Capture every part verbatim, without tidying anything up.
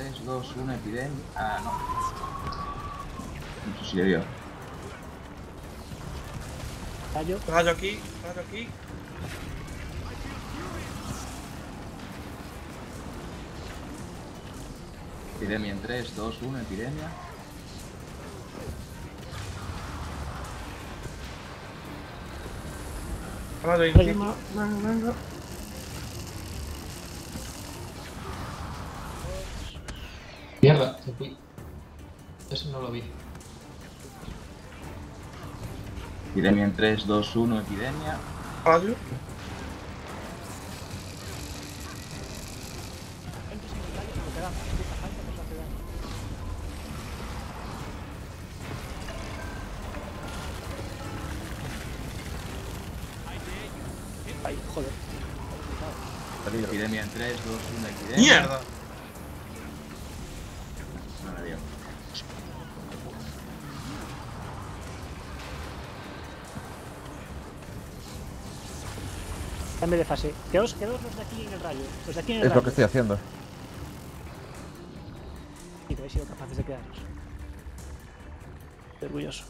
tres, dos, uno, epidemia. Ah, no. No sé si le dio. Rayo. Rayo aquí, rayo aquí. Epidemia en tres, dos, uno, epidemia. Rayo encima. Venga, venga. Mierda, te fui. Eso no lo vi. Epidemia en tres, dos, uno, epidemia. Rayo. Entres en el rayo que te da. Puta falta que os hace daño. Ay, joder. Epidemia en tres, dos, uno, epidemia. ¡Mierda! No le dio. Cambio de fase. Quedaos, quedaos los de aquí en el rayo. Los de aquí en el Es rayo. lo que estoy haciendo. Y que habéis sido capaces de quedaros. Estoy orgulloso.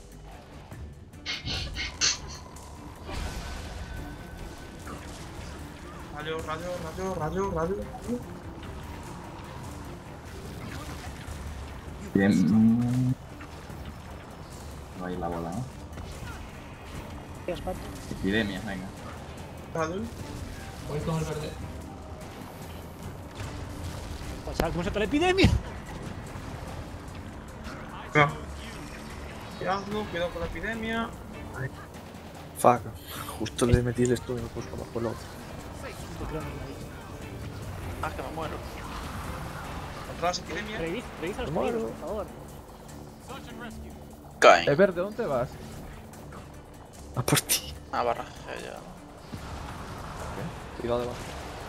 Rayo, rayo, rayo, rayo, rayo. Bien. No hay la bola, ¿no? ¿Qué has, Pato? Epidemia, venga. Rayo. Voy con el verde. Pues ¿sabes cómo se toda la epidemia? Venga. Cuidado, cuidado con la epidemia. Fuck, justo le metí el estudio y me puso abajo el otro. Yo creo que no hay. Ah, que me muero. Atrás, epidemia. Reviz, revisa los Me muero. pedidos, por favor. Caen. Eh, verde, ¿dónde vas? A por ti. Ah, barra. Ya, ya. Cuidado debajo.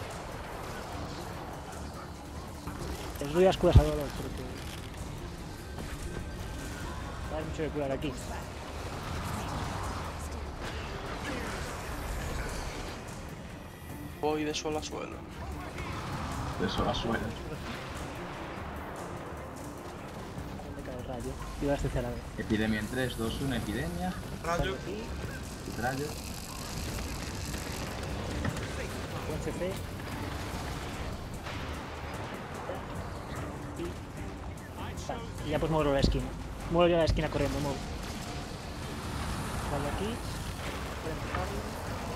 Les doy a escudas a dolor porque... Va a haber mucho que curar aquí. Voy de suelo a suelo. De eso la suela. ¿Dónde cae el rayo? Y va a este a la vez. Epidemia en tres, dos, uno, epidemia. Rayo. Aquí, Rayo. buen C C. Y... Vale, y ya pues muevo la esquina. Muevo yo la esquina corriendo, muevo. Vale, aquí. Voy a empujarlo.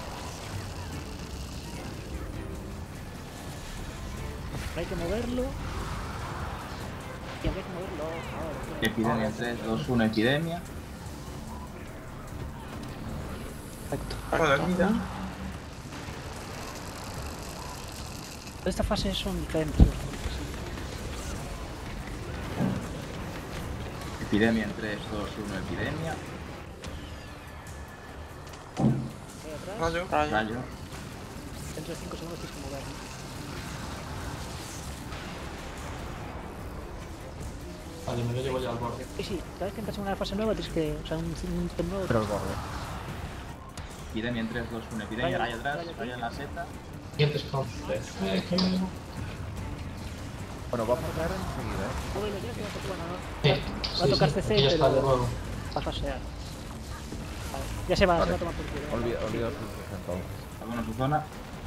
Hay que moverlo. Y habría que moverlo ahora. Epidemia en tres, dos, uno, epidemia. Perfecto. Rayo aquí ya. Esta fase son diferentes. Epidemia en tres, dos, uno, epidemia. Voy atrás. Rayo. Rayo. Rayo. Dentro de cinco segundos tienes que moverlo. Vale, me lo llevo ya al borde. Sí, sí, cada vez que entras en una fase nueva tienes que... O sea, un, un ítem nuevo... Pero el borde. Epidemia en tres, dos, uno, epidemia. Rayo, Rayo atrás, rayo aquí. rayo en la seta. Siguiente spawn. Bueno, vamos a caer enseguida, ¿eh? Móvelo ya que va a tocar... Bueno, no. Sí, Va a sí, tocar sí, C C, aquí ya está de pero... nuevo. Va a fasear. Vale. Ya se va, Vale. se va a tomar por culo. Olvida, olvida sus entonces. Vámonos a su zona.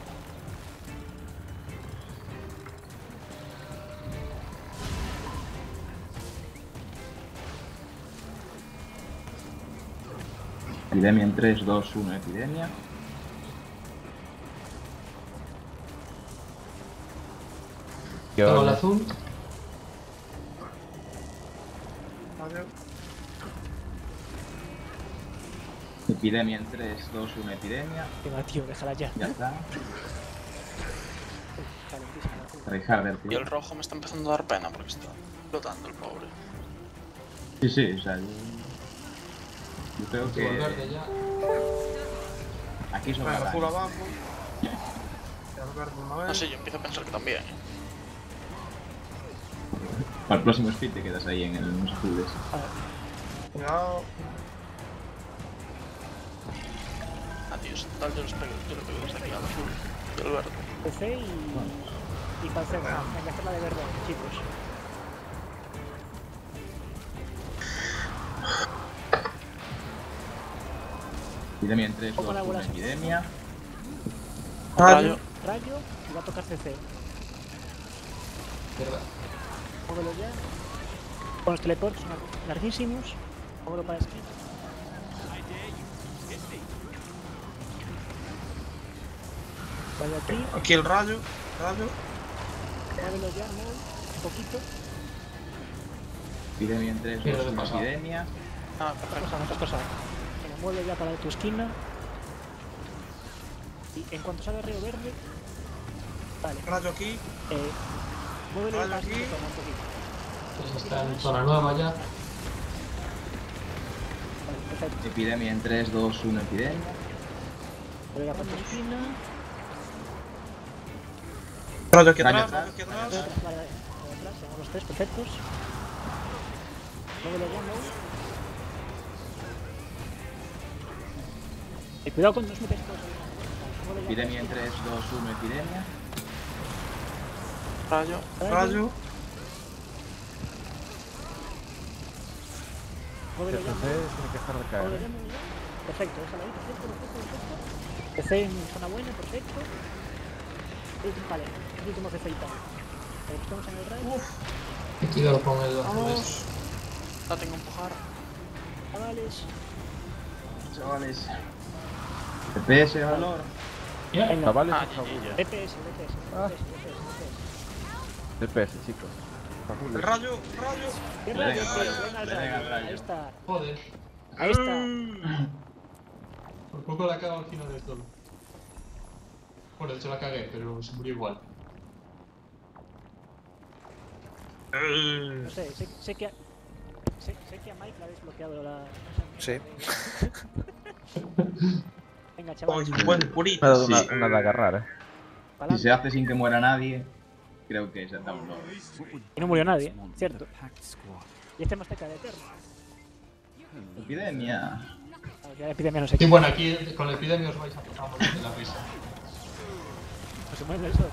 Epidemia en tres, dos, uno, epidemia. Tengo el azul. Rayo. Epidemia en tres, dos, uno, epidemia. Venga, tío, déjala ya. Ya está. Calentísima la puta. Tryharder, Y tío. el rojo me está empezando a dar pena porque está flotando el pobre. Sí, sí, o sea, yo, yo creo Tengo el que verde ya. aquí son Venga, azul las abajo. Ya el verde una vez. No sé, yo empiezo a pensar que también. ¿eh? Para el próximo speed te quedas ahí en el en los azules. Cuidado. Adiós. Tal, yo los pego, yo los pego desde aquí al azul. Y al verde. C C y... Y para hacer, hay que hacer la de verde, chicos. Epidemia en tres, Pongo la dos, bola uno, así. epidemia. Rayo. Rayo y va a tocar C C. Izquierda. Móvelo ya. Con los teleports son larguísimos. Móvelo para esquina. Vaya aquí. Aquí el rayo. Rayo. Móvelo ya, móvelo. Un poquito. Epidemia en tres, Izquierda dos, de uno, pasado. epidemia. Ah, Otra perfecto. cosa, otra cosa. Venga, mueve ya para tu esquina. Y en cuanto salga Río Verde. Vale. Rayo aquí. Eh, muévelo Vale, para aquí. esquina un poquito. Entonces está en zona nueva ya. Vale, perfecto. Epidemia en tres, dos, uno, epidemia. Mueve ya para tu esquina. Rayo aquí Rayo atrás. atrás. Rayo aquí Vale, atrás. vale, vale, atrás, tenemos los tres perfectos. Muévelo ya, muévelo. Y cuidado cuando os metéis todos ahí. Vale, muévelo ya. Epidemia en tres, dos, uno, epidemia. Rayo. Rayo. Muévelo El ya, C C muévelo. tiene que dejar de Muévelo caer. ya, muévelo ya. Perfecto, déjalo ahí, perfecto, perfecto, perfecto. C C en zona buena, perfecto. Vale, el último C C y tal. Vale, estamos en el rayo. Cuidado con el azul Vamos. este. La tengo que empujar. Chavales. Chavales. T P S, valor. Venga. Chavales, Ah, es ya, agulla. ya, D P S, D P S, Ah. D P S, D P S. D P S, chicos. Agulla. El rayo. Rayo. ¿Qué Le rayo, den al tío? rayo, Venga al le den al rayo. rayo. Ahí está. Joder. Ahí está. Por poco la cago al final de todo. Bueno, de hecho la cagué, pero se murió igual. No sé, sé, sé que a, sé, sé que a Mike le ha desbloqueado la... Sí. Venga, chaval. Oye, buen Me ha purito. dado una, Sí. una de agarrar, eh. Si se hace sin que muera nadie, creo que se da un logro. Y no murió nadie, cierto. Y este más cerca de Eterno. Epidemia. Claro, que la epidemia no sé Y qué. bueno, aquí con la epidemia os vais a a morir de la risa. No se mueve eso.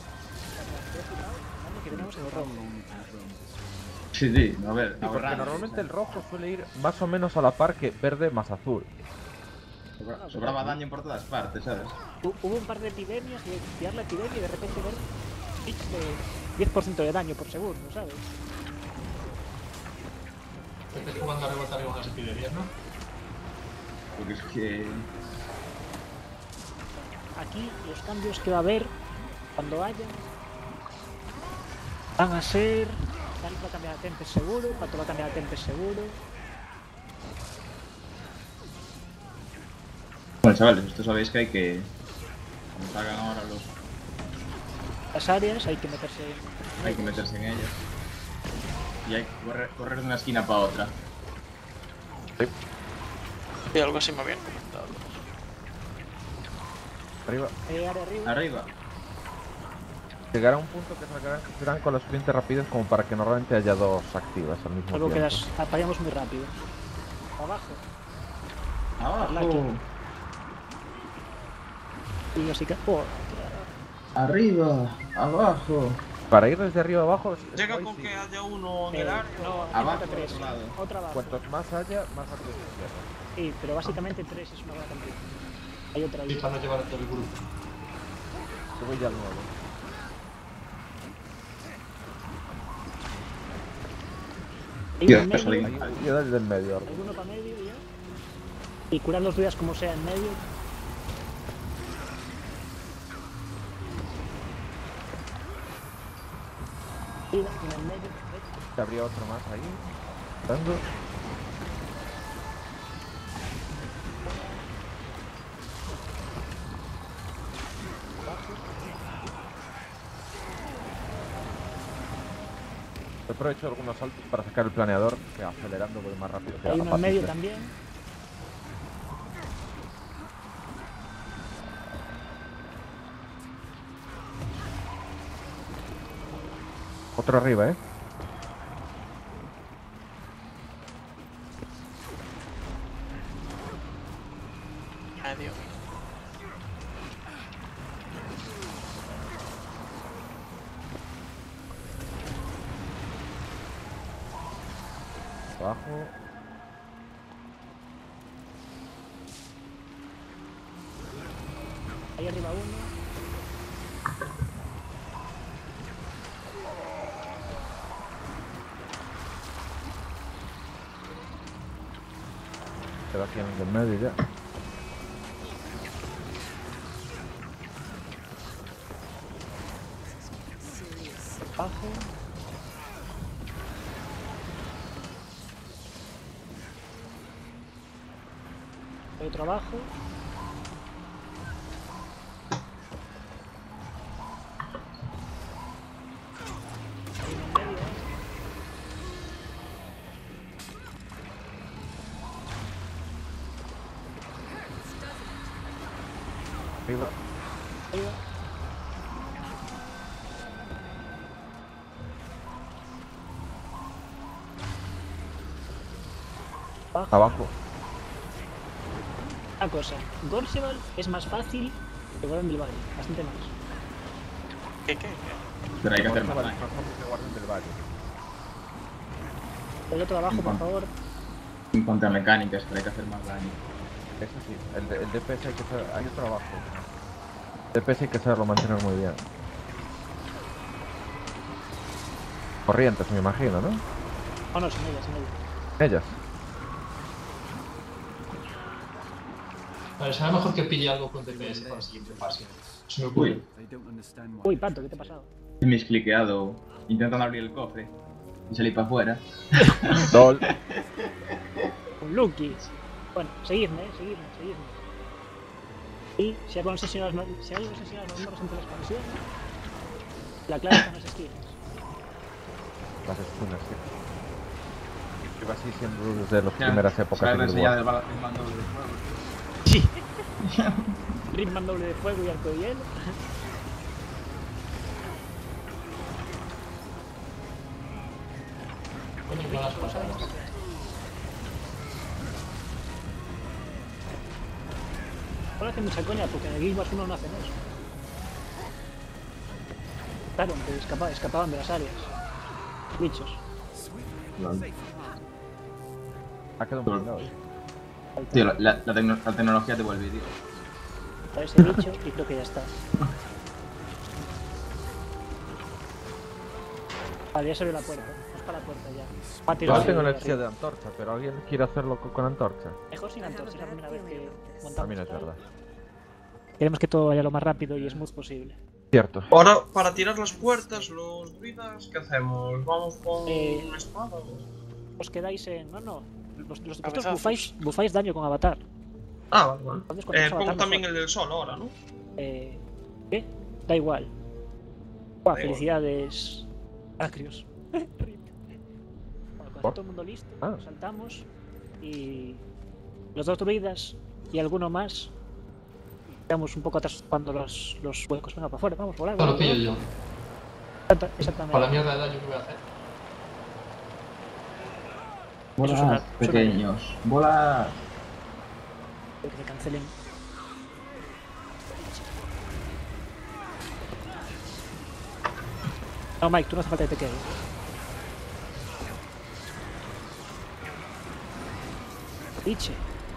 Que tenemos el rojo. Sí, sí, a ver, Sí, porque ahorrando. normalmente el rojo suele ir más o menos a la par que verde más azul. Sobra- Sobraba daño por todas partes, ¿sabes? Hu- Hubo un par de epidemias y de pillar la epidemia y de repente ver pics de diez por ciento de daño por segundo, ¿sabes? Estáis jugando a rebotar con las epidemias, ¿no? Porque es que... Aquí los cambios que va a haber cuando haya van a ser... Dani va a cambiar a Tempest seguro, Pato va a cambiar a Tempest seguro. Bueno, chavales, esto sabéis que hay que... Como salgan ahora los... Las áreas hay que meterse en... Hay que meterse en ellas. Y hay que correr, correr de una esquina para otra. Y algo así me habían comentado. Arriba. Eh, área arriba. Arriba. Llegará un punto que salgarán que serán con la suficiente rapidez como para que normalmente haya dos activas al mismo Salvo tiempo. que las apagamos muy rápido. Abajo. Abajo. Y así que... Oh, Arriba. Abajo. Para ir desde arriba abajo, es- es Llega guay, con sí. que haya uno en eh, el área. no, aquí Abajo, falta tres. otro lado. Otra abajo. Cuantos más haya, más rápido se cierra. Sí, pero básicamente tres es una buena cantidad. Hay otra Y ahí. para no llevar a todo el grupo. Yo voy ya al nuevo. Hay Tío, uno en esto medio, sale- Ahí, yo desde el medio. ahora. alguno para medio ya. Y curar los días como sea en medio. Y en el medio, perfecto. Que habría otro más ahí. Dando. Aprovecho algunos saltos para sacar el planeador, que acelerando voy más rápido que Hay a uno en medio paciente. también. Otro arriba, eh. Medio. Abajo. Ahí arriba uno. Queda aquí en el medio ya. Abajo. Hay otro abajo. Hay uno en medio. Arriba. Ahí va. Abajo. Abajo. Una cosa, Gorseval es más fácil que Guardián del Valle, bastante más. ¿Qué, qué, qué? Pero hay que hacer más Vale, daño. más fácil que Guardián del Valle. El otro de abajo, por favor. En contra mecánicas, pero hay que hacer más daño. Eso sí, el, de- el D P S hay que saber, hay otro abajo. El D P S hay que saberlo mantener muy bien. Corrientes, me imagino, ¿no? Oh no, sin ella, sin ella. Ellas. Vale, será mejor que pille algo con D P S para el siguiente fase. Se me ocurre. Uy, Uy, Pato, ¿qué te ha pasado? he miscliqueado intentando abrir el cofre y salí para afuera. Sol. Un Lucky. Bueno, seguidme, eh, seguidme, seguidme. Y si algo obsesionados no, si algo obsesionados los moros entre la expansión, la clave está en las esquinas. Las esquinas, sí. Iba así siendo desde las Ya, primeras épocas ¿sabes de la Guild enseñada Wars. del bala- del mando de fuego? Sí. Ritman doble de fuego y arco de hielo. Coño, no las pasadas. Ahora hace mucha coña porque en el Guild Wars uno no hacen eso. Claro, que escapa- escapaban de las áreas. Bichos. Ha quedado un poquito. Tío, la, la, la tecno- la tecnología te vuelve, tío. A ese bicho y creo que ya está. Vale, ya se abrió la puerta. Vamos para la puerta ya. Va a tirar Yo tengo de necesidad arriba. de antorcha, pero ¿alguien quiere hacerlo co- con antorcha? Mejor sin antorcha, es la primera vez que montamos. También es verdad. Queremos que todo vaya lo más rápido y smooth posible. Cierto. Ahora, para tirar las puertas, los druidas, ¿qué hacemos? ¿Vamos con Eh, una espada? o- Os quedáis en... No, no. Los, los vosotros Cabezazos. bufáis, bufáis daño con Avatar. Ah, vale, vale. Entonces, cuando Eh, es Avatar, pongo también mejor. el del sol ahora, ¿no? Eh, ¿Qué? Da igual. Buah, Da igual. felicidades, Acrios. Rip. Bueno, cuando ¿Por? está todo el mundo listo, Ah. nos saltamos y los dos druidas y alguno más quedamos un poco atrás cuando los, los huecos. Venga, para afuera, vamos, volar. Esto lo volar, pillo volar. yo. Exacta- Exactamente. Para la mierda de daño que voy a hacer. Eso Volad, suena- pequeños. Volad. Que se cancelen. No, Mike, tú no hace falta que te quedes. Piche.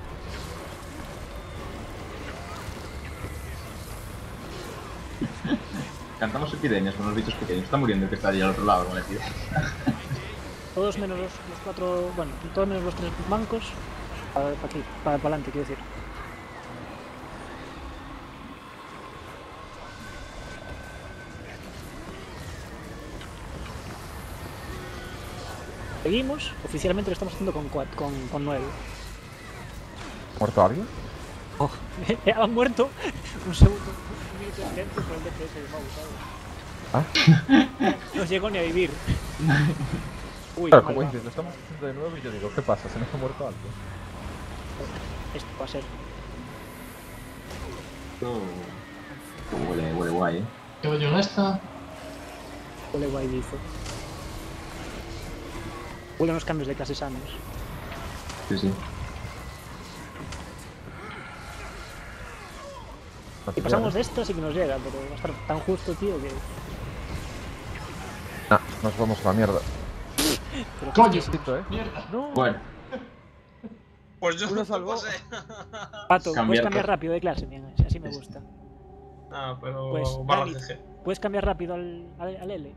Cantamos epidemias con los bichos pequeños. Está muriendo el que está allí al otro lado, vale, tío. Todos menos los, los cuatro, bueno, todos menos los tres mancos. Para, para aquí, para, para adelante, quiero decir. Seguimos, oficialmente lo estamos haciendo con, cuat- con, con nueve. ¿Muerto alguien? Oh, han muerto un segundo, un minuto de silencio por el D P S de Mau, ¿sabes? Ah. No llegó ni a vivir. Uy, Claro, mal como va. dices, lo estamos haciendo de nuevo y yo digo, ¿qué pasa? ¿Se nos ha muerto algo? Esto va a ser. Huele, huele guay, eh. Quedo yo en esta. Huele guay, dice. Huele unos cambios de clase sanos. Sí, sí. Si pasamos de esta sí que nos llega, pero va a estar tan justo, tío, que... Ah, nos vamos a la mierda. Pero ¡Coño! Justito, ¿eh? ¡Mierda! No. Bueno, Pues yo Uno no salvó. pasé. Pato, puedes Cambiar cambiar todo. rápido de clase, bien, así me gusta. Ah, pero Pues, barra Dani, C G. ¿puedes cambiar rápido al, al, al L?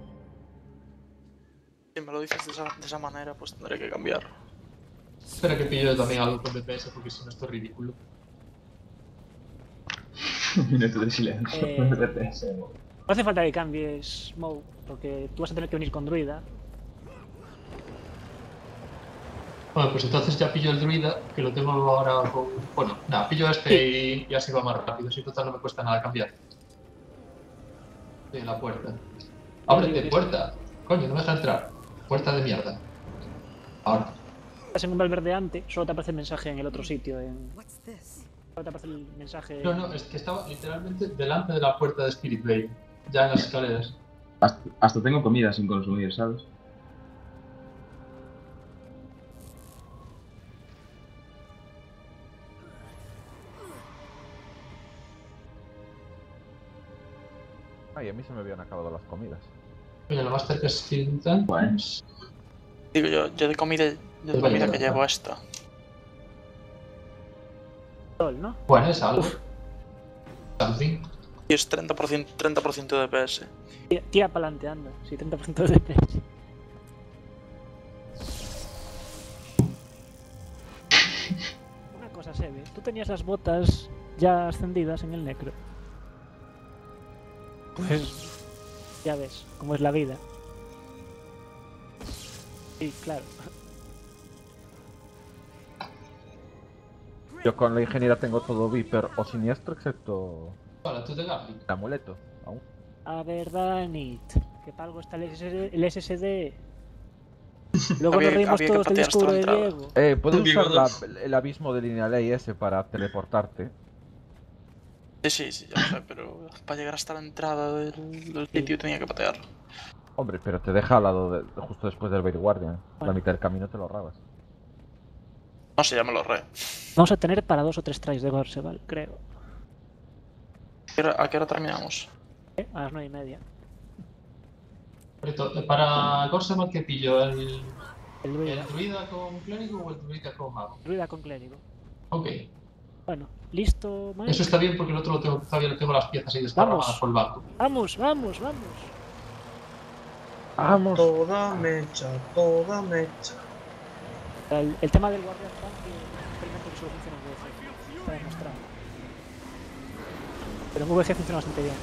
Si me lo dices de esa, de esa manera, pues tendré que cambiar. Espera que pillo también algo con D P S porque si no esto es ridículo. Minuto de silencio. Eh. De P S. No hace falta que cambies Mou, porque tú vas a tener que venir con druida. Bueno, pues entonces ya pillo el druida, que lo tengo ahora con... Bueno, nada, pillo este y, y así va más rápido. Si total no me cuesta nada cambiar. Sí, la puerta. ¡Ábrete, puerta! Coño, no me deja entrar. Puerta de mierda. Ahora. Estás en un valverdeante, solo te aparece el mensaje en el otro sitio. En... Solo te aparece el mensaje. No, no, es que estaba literalmente delante de la puerta de Spirit Bay. Ya en las escaleras. Hasta, hasta tengo comida sin consumir, ¿sabes? Ay, a mí se me habían acabado las comidas. Oye, lo más cerca es Skeleton. Bueno. Digo yo, yo de comida, yo de Pues comida vaya, que llevo esta. Sol, ¿no? Bueno, es algo. Something. Y es treinta por ciento, treinta por ciento de D P S. Tira, tira para adelante, anda. Sí, treinta por ciento de D P S. Una cosa, Sebe. Tú tenías las botas ya ascendidas en el necro. Pues ya ves cómo es la vida. Sí, claro. Yo con la ingeniera tengo todo Viper o siniestro, excepto Hola, tú de Gaffic. el amuleto. Aún. A ver, Danit, que para algo está el S S D. El S S D. Luego Había- nos reímos había que todos del patear hasta escudo la de entrada. Diego. Eh, puedes Digo, usar la- dos. el abismo de línea ley ese para teleportarte. Sí, sí, sí, ya lo sé, pero para llegar hasta la entrada del, del sitio tenía que patear. Hombre, pero te deja al lado de, justo después del Veil Guardian. La Bueno. mitad del camino te lo ahorrabas. No sé, ya me lo re. Vamos a tener para dos o tres tries de Gorseval, creo. ¿A qué hora, a qué hora terminamos? ¿Eh? A las nueve y media. Correcto. Para Gorsemal, ¿qué pillo? ¿El, El druida. ¿El druida con clérigo o el druida con mago? Druida con clérigo. Ok. Bueno, ¿listo, Mike? Eso está bien porque el otro lo tengo, todavía le tengo las piezas ahí desparramadas Vamos. por el banco. Vamos, vamos, vamos. ¡Vamos! Toda mecha, toda mecha. El, el tema del guardián tanque es un experimento que solo funciona en V G. Está demostrado. Pero en V G funciona bastante bien.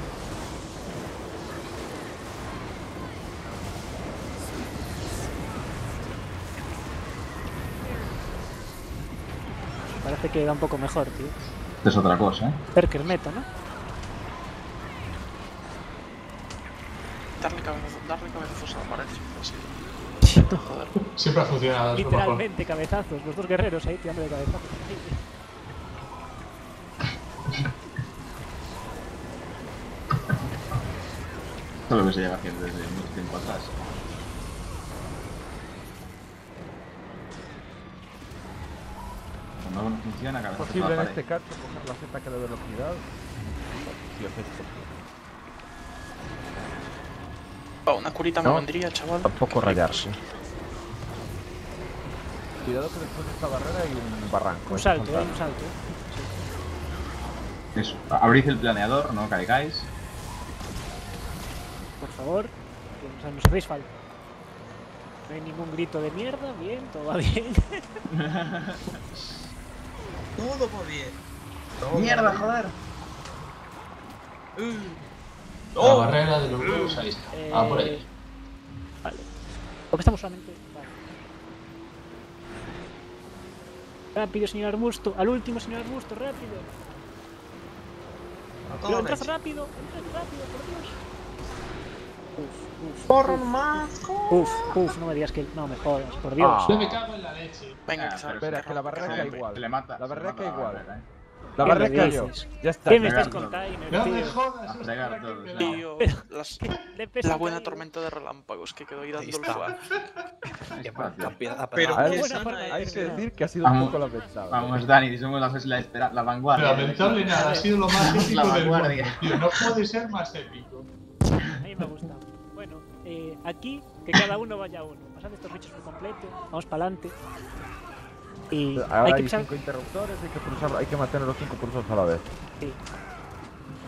Parece que va un poco mejor, tío. Esto es otra cosa, ¿eh? Perker meta, ¿no? Darle cabezazos, darle cabezazos a la pared, así. Joder. Siempre ha funcionado, es lo mejor. Literalmente, cabezazos. Los dos guerreros ahí tirando de cabezazos. Esto es lo que se lleva haciendo desde mucho tiempo atrás. Cuando algo no funciona, Es cabeza posible en este caso coger la Z que de velocidad. Sí, efecto. Oh, una curita me No. vendría, chaval. Tampoco rayarse. Cuidado que después de esta barrera hay un barranco. Un hay que salto, hay saltar. un salto. Eso. Abrid el planeador, no caigáis. Por favor, que, o sea, nos hacéis falta. No hay ningún grito de mierda, bien, todo va bien. Todo va bien. Todo ¡Mierda, va joder! bien. Uh. La ¡Oh! barrera de los huevos, ahí está. Eh, Ah, por ahí. Vale. Porque estamos solamente. Vale. Rápido, señor Arbusto. Al último, señor Arbusto, rápido. Pero Toda entrad mecha. rápido, entrad rápido, por Dios. Uf, uf. Corran más. Uf, uf, no me digas que. No me jodas, por Dios. Ah. Yo me cago en la leche. Venga, Ah, que salga. Espera, que la barrera Se cae le- igual. se le mata. La se le barrera mata cae la igual. barrera, ¿eh? La ¿Qué barrera me cayó. dices? Ya está. ¿Qué me Pegar estás todo. contando, No me tío? jodas, A eso fregar espera que todo. me da. Tío, las- Le pesa la buena caído. tormenta de relámpagos que quedó ahí dando el está. lugar. Ahí Ya, está, tío. campeada, Pero Hay- qué buena sana forma de es. Hay que terminar. decir que ha sido un Vamos. poco lamentable. Vamos, Dani, somos la, la, espera- la vanguardia. Lamentable nada, ha sido lo más La épico del mundo, vanguardia. tío. No puede ser más épico. A mí me ha gustado. Bueno, eh, aquí, que cada uno vaya a uno. Pasad estos bichos por completo, vamos para adelante. Y Ahora hay hay que pisar. cinco interruptores, hay que, pulsar, hay que mantener los cinco pulsos a la vez. Sí.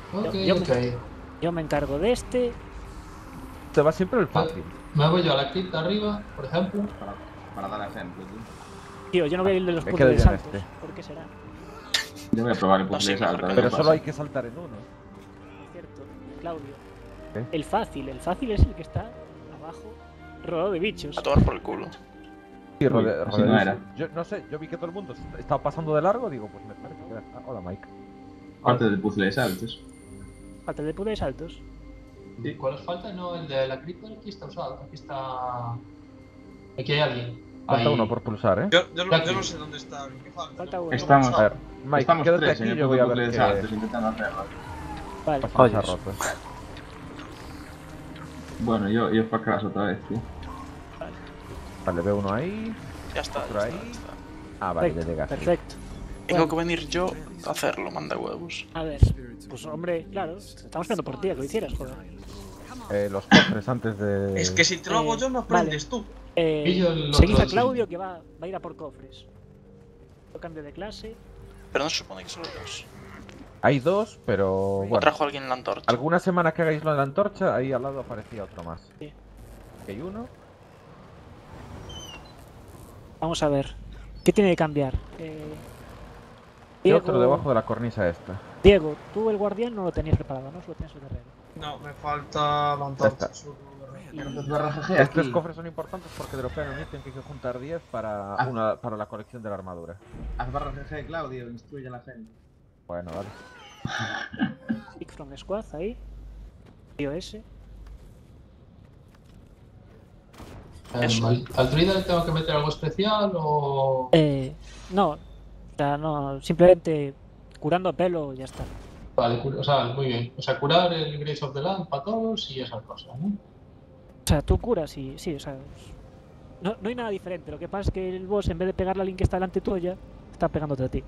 Ok, Yo- yo me- ok. Yo me encargo de este. Te va siempre el fácil. Me voy yo a la cripta arriba, por ejemplo. Para, para dar ejemplo, tío. Tío, yo no voy a ir de los Me quedo puzzles yo en altos. este. ¿Por qué será? Yo voy a probar el No, sí, puzzle de salto. mejor a ver que Pero qué solo pasa. hay que saltar en uno. Es cierto, Claudio. ¿Qué? El fácil, el fácil es el que está abajo, rodeado de bichos. A tomar por el culo. Sí, rode- Uy, así no rodeadísimo. era. Yo no sé, yo vi que todo el mundo estaba pasando de largo, digo, pues me parece que... Ah, hola, Mike. Parte del puzzle de saltos. Falta de puzzles altos. Sí. ¿Cuál os falta? No, el de la cripta aquí está usado. Aquí está. Aquí hay alguien. Falta Ahí. uno por pulsar, ¿eh? Yo, yo, no- Aquí. yo no sé dónde está el que falta. Falta ¿no? uno. Estamos, A ver, Mike, Estamos quédate tres aquí en y el yo voy puto a puzzle ver de qué saltos intentando hacerlo. Vale. pasa Joder. roto. Bueno, yo, yo para atrás otra vez, tío. Vale, veo uno ahí. Ya está, Otro ya ahí. está, ya está. Ah, vale, ya Perfecto, llegas. perfecto. Tengo Bueno. que venir yo a hacerlo, manda huevos. A ver, pues hombre, claro, estamos esperando por ti a que lo hicieras, joder. Eh, los cofres antes de... Es que si te lo hago Eh, yo, me aprendes tú. Eh, Pillo el seguid otro, a sí. Claudio que va, va a ir a por cofres. Yo cambio de clase. Pero no se supone que solo dos. Hay dos, pero O bueno. trajo alguien la antorcha. Alguna semana que hagáis lo de la antorcha, ahí al lado aparecía otro más. Sí. Aquí hay uno. Vamos a ver. ¿Qué tiene que cambiar? Eh, Y otro debajo de la cornisa esta. Diego, tú el guardián no lo tenías preparado, ¿no? Solo tenías el guerrero. No, me falta la antorcha. está. solo de rey. Y- Estos tres cofres son importantes porque dropean un ítem que hay que juntar diez para, Ah. una, para la colección de la armadura. Haz barra G G, Claudio, instruye a la gente. Bueno, vale. Pick from Squad, ahí. Tío ese. Eso. ¿Al, al druida le tengo que meter algo especial o.? Eh, no. O sea, no. Simplemente curando a pelo y ya está. Vale, cura- o sea, muy bien. O sea, curar el Grace of the Land para todos y esas cosas, ¿no? O sea, tú curas y sí, o sea. No, no hay nada diferente. Lo que pasa es que el boss, en vez de pegarle a alguien que está delante tuya, está pegándote a ti.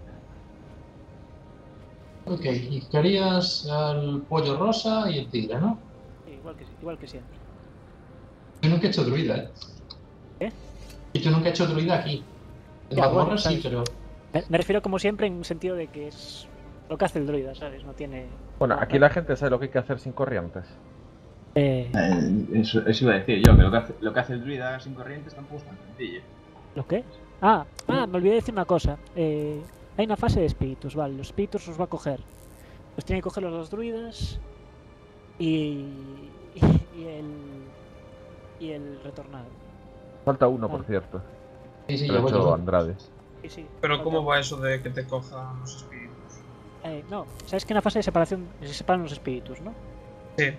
Ok, y querías al pollo rosa y el tigre, ¿no? Sí, igual que, igual que siempre. Yo nunca he hecho druida, ¿eh? ¿Qué? Y yo nunca he hecho druida aquí. En Ya, mazmorra bueno, sí, ¿sabes? pero. Me, me refiero como siempre en sentido de que es lo que hace el druida, ¿sabes? No tiene... Bueno, aquí la gente sabe lo que hay que hacer sin corrientes. Eh, Eh, eso, eso iba a decir yo, que lo que hace, lo que hace el druida sin corrientes tampoco es tan sencillo. ¿Lo qué? Ah, ah, me olvidé de decir una cosa. Eh, hay una fase de espíritus, vale. Los espíritus os va a coger. Los tienen que coger los dos druidas y, y el y el retornado. Falta uno, por Vale. cierto. Sí, sí, Que yo lo ha voy hecho yo. Andrade. Sí, sí. Pero falta ¿cómo uno. va eso de que te cojan los espíritus? Eh, no, sabes que en la fase de separación se separan los espíritus, ¿no? Sí.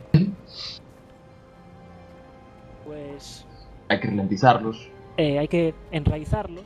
Pues Hay que ralentizarlos. eh, hay que enraizarlos.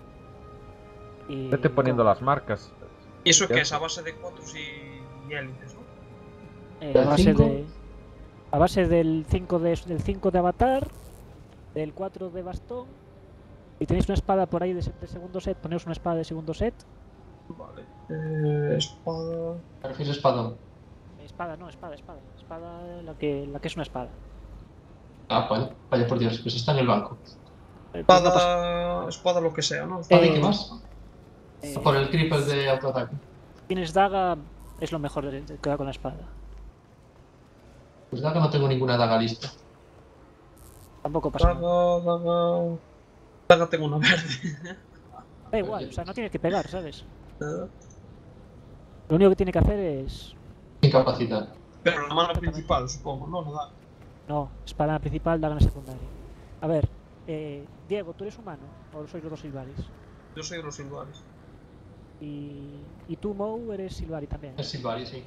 Y Vete poniendo con- las marcas. ¿Y eso Ya qué es? sé. A base de cuatros y, y élites, ¿no? eh, ¿El a base cinco? de a base del cinco de del cinco de avatar, del cuatro de bastón. Y tenéis una espada por ahí de, se- de segundo set, poneos una espada de segundo set. Vale. Eh, espada. Me refiero a espadón. Espada, no, espada, espada. Espada la que, la que es una espada. Ah, vale. Vaya por Dios, pues está en el banco. Eh, pues no pasa- Espada. Espada lo que sea, ¿no? ¿Espada y Eh, qué más? eh, Por el cripple de autoataque. tienes daga, es lo mejor de, de- que va con la espada. Pues da que no tengo ninguna daga lista. Tampoco pasa nada. Daga, daga. Daga tengo una verde. Da igual, o sea, no tienes que pegar, ¿sabes? Eh, Lo único que tiene que hacer es... Incapacidad. Pero la mano principal, supongo, ¿no? La daga. No, espada principal, daga en secundaria. A ver, eh, Diego, ¿tú eres humano? ¿O sois los dos Silvaris? Yo soy de los silvares. Y, y tú, Mou, eres Silvari también. Es Silvari, sí.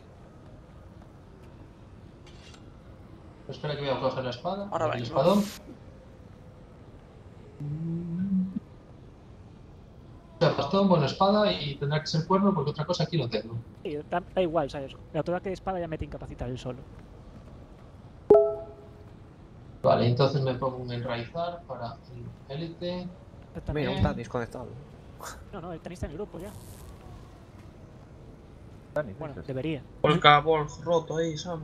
Espera que voy a coger la espada. Ahora el vengo. espadón. O sea, bastón, buena espada y tendrá que ser cuerno porque otra cosa aquí no tengo. Sí, da, da igual, ¿sabes? El autoataque de espada ya mete incapacitar él solo. Vale, entonces me pongo un enraizar para el élite. Mira, Exactamente. un Tanis conectado. No, no, el tenista en el grupo ya. Dani, Bueno, dices. debería. Polka Wolf roto ahí, Samu.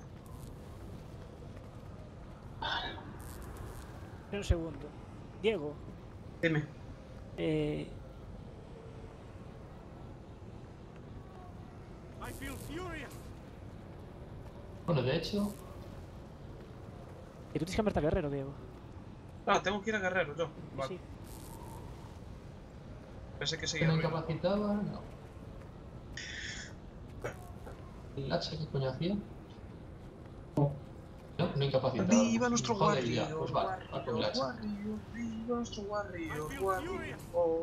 Espera un segundo. Diego, Dime. eh... Bueno, de hecho, Y tú tienes que cambiarte a guerrero, Diego. Ah, tengo que ir a guerrero yo. Vale. Sí. Pensé que que seguía. no arriba. incapacitaba, no. ¿El hacha qué coño hacía? No, no incapacitaba. ¡Viva nuestro Joder, ya, Warrior! pues vale, va con el Warrior, hacha. Warrior, ¡viva nuestro Warrior! Warrior.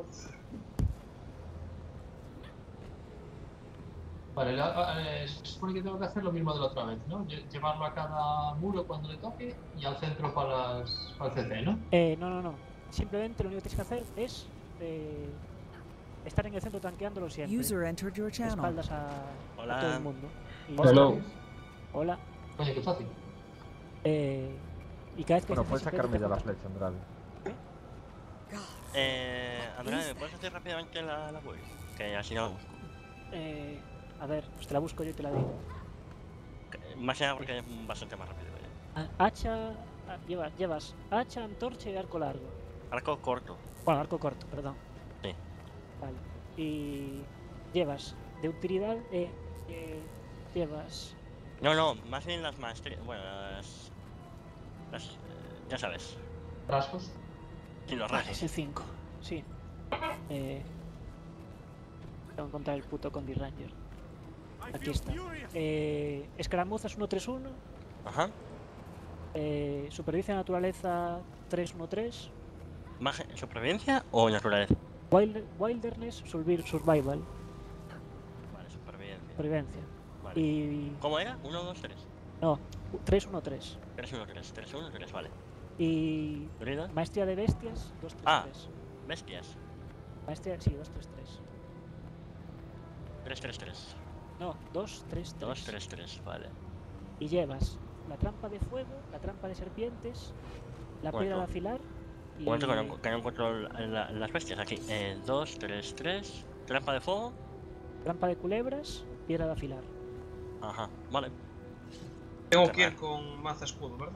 Vale, la- eh, se supone que tengo que hacer lo mismo de la otra vez, ¿no? Lle- Llevarlo a cada muro cuando le toque y al centro para, las, para el C C, ¿no? Eh, no, no, no. Simplemente lo único que tienes que hacer es eh, estar en el centro tanqueándolo siempre. User entered your De channel. espaldas a, Hola. a todo el mundo. Y ya Hello. está. Hola. Coño, qué fácil. Eh, y cada vez que Bueno, haces puedes simplemente sacarme te ya la juntas- flecha, Andrade. Eh, Andrade, ¿me puedes hacer rápidamente la, la build? Que así no la busco. Eh, a ver, pues te la busco yo y te la digo. Que- Más que nada porque es bastante más rápido. ¿eh? Ah, hacha. ah, llevas, llevas hacha, antorcha y arco largo. Arco corto. Bueno, arco corto, perdón. Sí. Vale. Y llevas de utilidad. Eh, eh, llevas. No, no, más bien las maestrías. Bueno, las. las eh, ya sabes. Rasgos. Sí, los Vale, rasgos. es el cinco. Sí. Eh, tengo que encontrar el puto Condi Ranger. Aquí está. Eh, escaramuzas uno tres uno. Ajá. Eh, supervivencia de naturaleza tres uno tres. Magia- ¿Supervivencia o naturaleza? Wild, wilderness survi- survival. Vale, supervivencia. Supervivencia. Vale. Y. ¿Cómo era? uno, dos, tres. No, tres uno tres. tres, uno, tres. tres, uno, tres, vale. Y. ¿Druida? Maestría de bestias dos tres Ah. tres. Bestias. Maestría. Sí, dos tres tres. tres, tres, tres. No, dos tres tres. dos, tres, tres, vale. Y llevas la trampa de fuego, la trampa de serpientes, la piedra de Bueno. afilar. Y... Un momento que no, que no encuentro la- la- las bestias aquí. Eh, dos, tres, tres. Trampa de fuego. Trampa de culebras, piedra de afilar. Ajá, vale. Tengo que ir con maza escudo, ¿verdad?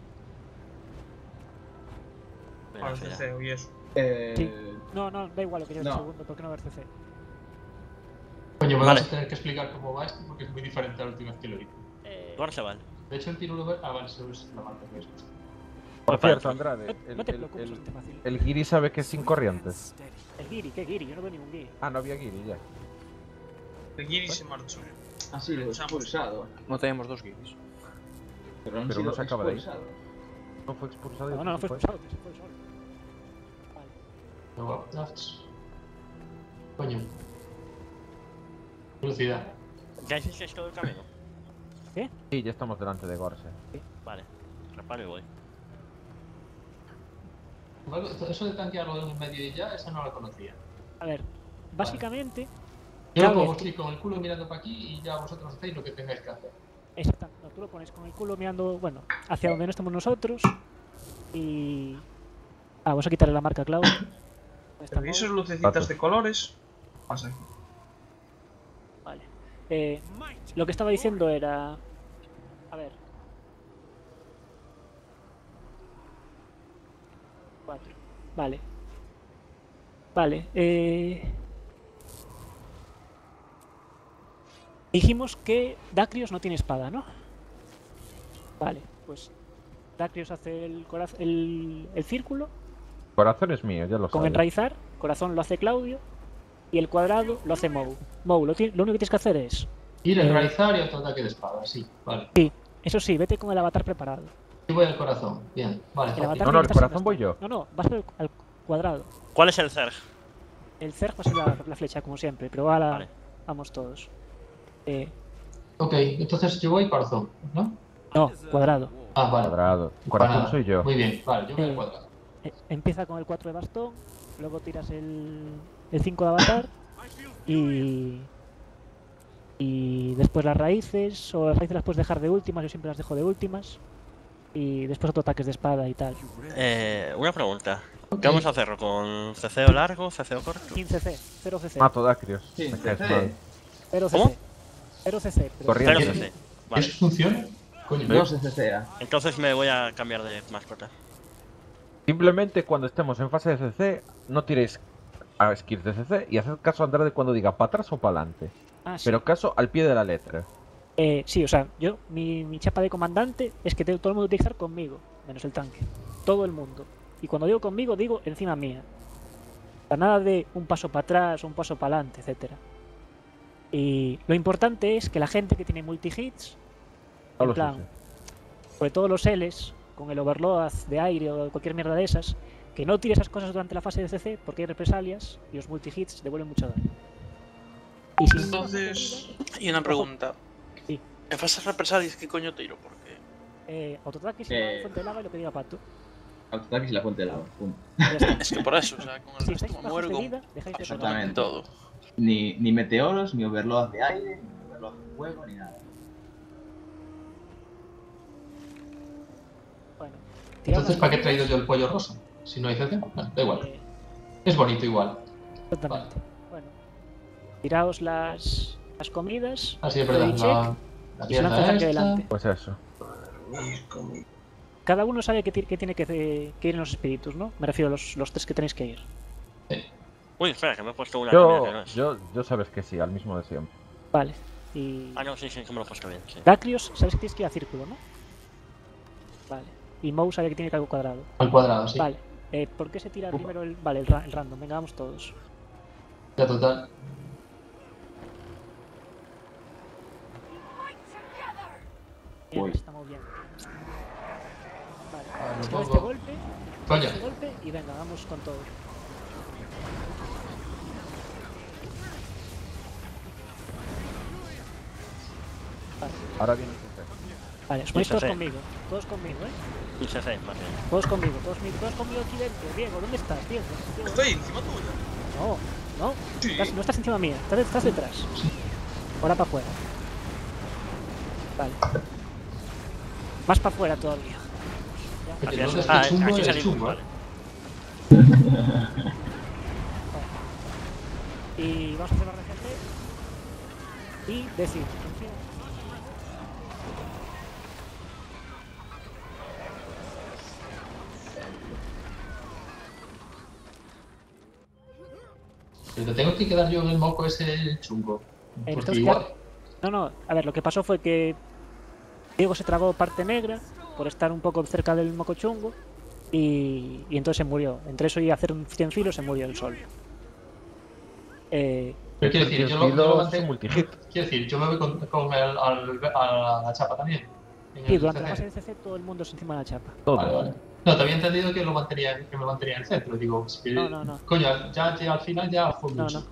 Pero Para el eso ya. ceceo y eso. Eh, Sí. No, no, da igual lo que yo el No. segundo, porque no ver C C. Coño, me Vale. vas a tener que explicar cómo va esto porque es muy diferente a la última vez que lo hice. Eh, Gorseval. De hecho, el tiro uno... Ah, vale, eso es la marca que es. Por Opa. cierto, Andrade, no, el, no te el, preocupes, el, es bastante fácil. el Giri sabe que es sin corrientes. El Giri, ¿qué Giri? Yo no veo ningún Giri. Ah, no había Giri ya. El Giri se marchó. ah, sí, lo he expulsado. No tenemos dos guiris. Pero, han Pero sido no se acaba de ir. expulsados. No fue expulsado. y No, no, no otro fue sí expulsado, se fue solo. Vale. Luego, drafts. Coño. Velocidad. ¿Ya hiciste todo el camino? Sí, ya estamos delante de Gorse. Vale. Reparo y voy. Luego, Eso de tanquearlo en el medio y ya, esa no la conocía. A ver, básicamente, Yo Cada lo pongo vez así con el culo mirando para aquí y ya vosotros hacéis lo que tengáis que hacer. exactamente, no, tú lo pones con el culo mirando, bueno, hacia donde no estamos nosotros. Y. Ah, vamos a quitarle la marca a Cloud. Esta ¿Veis esas no. lucecitas Pato. de colores? Pasa aquí. Vale. Eh, lo que estaba diciendo era. A ver. Cuatro. Vale. Vale. Eh... Dijimos que Dacrios no tiene espada, ¿no? Vale, pues Dacrios hace el, coraz- el, el círculo Corazón es mío, ya lo con sabes. enraizar, corazón lo hace Claudio y el cuadrado lo hace Mou. Mou, lo, ti- lo único que tienes que hacer es, Ir, Eh. enraizar y autoataque de espada, sí, vale. eso sí, vete con el avatar preparado. Y voy al corazón, bien, vale. El fácil. avatar No, tiene no, el que estar corazón sin voy espada. yo. No, no, vas al, al cuadrado. ¿Cuál es el Zerg? El Zerg va a ser la, la flecha como siempre, pero ahora Vale. vamos todos. Eh, Ok, entonces yo voy corazón, ¿no? no, cuadrado. Ah, vale. Cuadrado. Para Corazón nada. soy yo. Muy bien, vale, yo voy al Eh. cuadrado. Eh, empieza con el cuatro de bastón, luego tiras el, el cinco de avatar y, y después las raíces, o las raíces las puedes dejar de últimas, yo siempre las dejo de últimas, y después otro ataques de espada y tal. Eh, una pregunta. ¿Qué vamos a hacerlo? ¿Con ceceo largo, ceceo corto? quince C, cero C C, Mato Dacrios. Sí, Me caes C C. mal. cero ¿Cómo? C C, cero C C, pero Corriendo. Cero ¿Qué? C C. Vale. ¿Eso funciona? Coño, No se cecea. Entonces me voy a cambiar de mascota. Simplemente cuando estemos en fase de C C, no tiréis a skills de C C y haced caso a Andrade cuando diga para atrás o para adelante. Ah, sí. Pero caso al pie de la letra. Eh, sí, o sea, yo, mi, mi chapa de comandante es que tengo todo el mundo utilizar conmigo, menos el tanque. Todo el mundo. Y cuando digo conmigo, digo encima mía. O sea, nada de un paso para atrás, un paso para adelante, etcétera. Y lo importante es que la gente que tiene multi-hits, No en lo plan, sé, sí. sobre todo los Ls, con el overload de aire o cualquier mierda de esas, que no tire esas cosas durante la fase de C C porque hay represalias y los multi-hits devuelven mucho daño. Y si Entonces, Y una pregunta. Sí. En fases represalias, ¿qué coño tiro? Porque... eh, autoataque si Eh. no, fuente de lava y lo que diga Pato. Autoataques y la fuente de lava. Punto. Ya está. Es que por eso, o sea, con el Si resto estáis me bajos muero de con vida, dejáis de absolutamente pegar. todo. Ni, ni meteoros, ni overload de aire, ni overload de fuego, ni nada. Bueno, Entonces, ¿para qué he tiramos traído yo el pollo rosa? Si no hay C C, no, da igual. eh, Es bonito igual. Exactamente. Bueno, tiraos las, las comidas. Así es body verdad. check, La, la y se lanza el pieza tanque esta. delante. Pues eso. Cada uno sabe que, ti- que tiene que, eh, que ir en los espíritus, ¿no? Me refiero a los, los tres que tenéis que ir. Uy, espera, que me he puesto una comida Yo, que no es. yo, yo sabes que sí, al mismo de siempre. Vale. Y Ah, no, sí, sí, que me lo he puesto bien, sí. Dacrios, sabes que tienes que ir a círculo, ¿no? Vale. Y Mou sabe que tiene que ir algo cuadrado. Al cuadrado, sí. Vale. Eh, ¿Por qué se tira Upa. primero el, vale, el, ra- el random? Venga, vamos todos. Ya total. Bien, Uy. estamos bien. Vale. Ah, lo Todo este pongo. golpe, Coño. este golpe y venga, vamos con todo. Ahora viene el C C. Vale, os ponéis Sí, todos sí. conmigo. Todos conmigo, ¿eh? Y se hace, más bien. Todos conmigo, todos, conmigo, todos conmigo aquí dentro. Diego, ¿dónde estás, Diego? Diego. estoy encima tuya. No, no. Sí. Estás- no estás encima mía, estás, estás detrás. Ahora para afuera. Vale. Más para afuera todavía. Que Así no es. es Ah, chungo, aquí es salimos, chungo, vale. Y vamos a hacer la R G C. Y decir. atención. Pero te tengo que quedar yo en el moco ese chungo. Eh, Porque entonces, igual. No, no, a ver, lo que pasó fue que Diego se tragó parte negra por estar un poco cerca del moco chungo y, y entonces se murió. Entre eso y hacer un cien filos se murió el sol. Eh, Pero quiero decir, yo lo, yo lo Filos mantengo- multihit. Quiero decir, yo me voy con, con el, al, a la chapa también. En y el durante la C C. fase de C C todo el mundo es encima de la chapa. Todo. Vale, vale. No, te había entendido que, lo mantenía, que me mantenía en el centro. Digo, es que, No, no, no. coño, ya, ya al final ya fue No, mucho. no.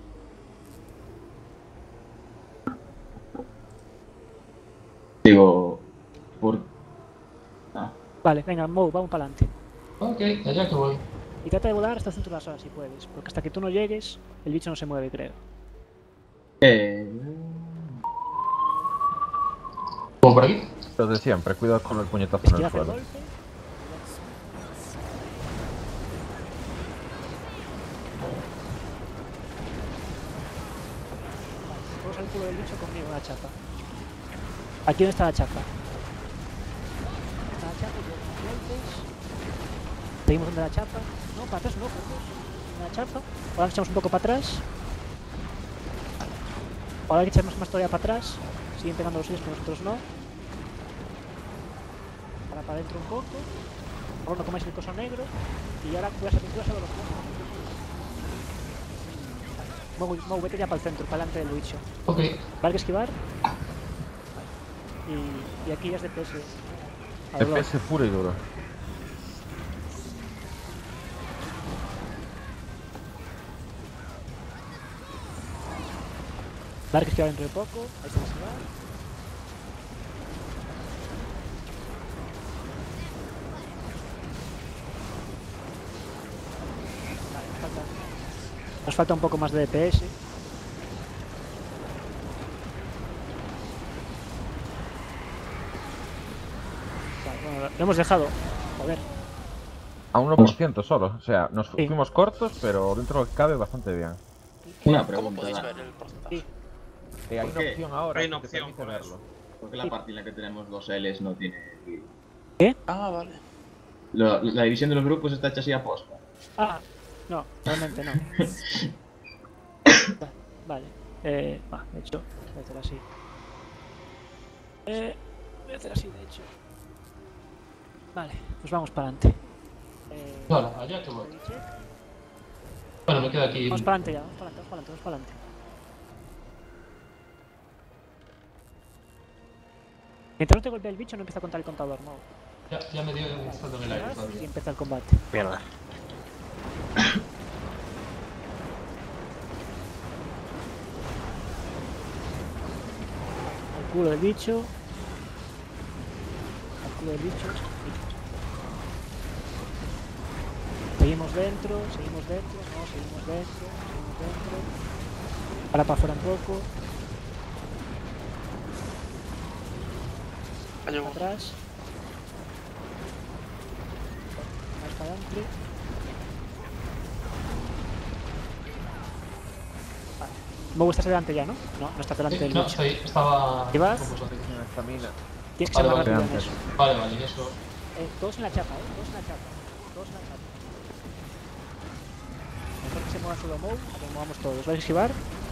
Digo, por... Ah, Vale, venga, Mou, vamos para adelante. Ok, allá que voy. Y trata de volar hasta el centro de la sala si puedes, porque hasta que tú no llegues, el bicho no se mueve, creo. eh... ¿Como por aquí? Lo de siempre, cuidado con el puñetazo en el Esquivad el suelo. golpe. Vale, vamos al culo del bicho conmigo, la chapa. Aquí donde está la chapa. Está la chapa, yo unos golpes. Seguimos donde la chapa. No, para atrás no, juntos. Donde la chapa. Ahora nos echamos un poco para atrás. Ahora hay que echarnos más todavía para atrás. Siguen pegando los suyos, pero nosotros no. Ahora para adentro un poco. Ahora no comáis el coso negro. Y ahora voy a hacer pinturas solo los ojos. Mou, Mou, vete ya para el centro, para delante del bicho. Ok. Vale que esquivar. Y, y aquí ya es D P S. a D dolor. P S puro y duro. Vale que esquivar dentro de poco. Ahí se va a esquivar. Vale, nos falta, nos falta un poco más de D P S. Vale, bueno, lo hemos dejado. Joder. A uno por ciento solo. O sea, nos Sí. fuimos cortos, pero dentro de lo que cabe bastante bien. Una ¿Cómo pregunta. podéis ¿no? ver el porcentaje? Sí. Eh, hay ¿Por una qué? opción ahora Hay que una te opción permite por verlo. ¿Por qué la parte en la que tenemos dos Ls no tiene... Ah, vale. Lo- la división de los grupos está hecha así a posta. Ah, no, realmente no. Va- vale. Eh, va, de hecho, voy a hacer así. Eh, voy a hacer así, de hecho. Vale, pues vamos para adelante. Eh, Vale, allá que voy. Bueno, me quedo aquí. Vamos para adelante ya, vamos para adelante, vamos para adelante, vamos para adelante. Mientras no te golpea el bicho, no empieza a contar el contador, no. Ya, ya me dio un salto en el aire Y todavía. empieza el combate. Mierda. Al culo del bicho. Al culo del bicho. Seguimos dentro, seguimos dentro, no, seguimos dentro, seguimos dentro. Ahora para afuera un poco, Cayó para uno. atrás. Más para adelante. Vale. Moe, estás delante ya, ¿no? No, no estás delante Sí, del no, bicho. estoy, estaba. ¿Y vas? ¿cómo se dice? Tiene estamina. Tienes que ser Vale, más vale, rápido en antes. eso. Vale, vale, y eso. Eh, todos en la chapa, ¿eh? Todos en la chapa. Todos en la chapa. Mejor que se mueva solo Moe, a que nos movamos todos. ¿Vais a esquivar?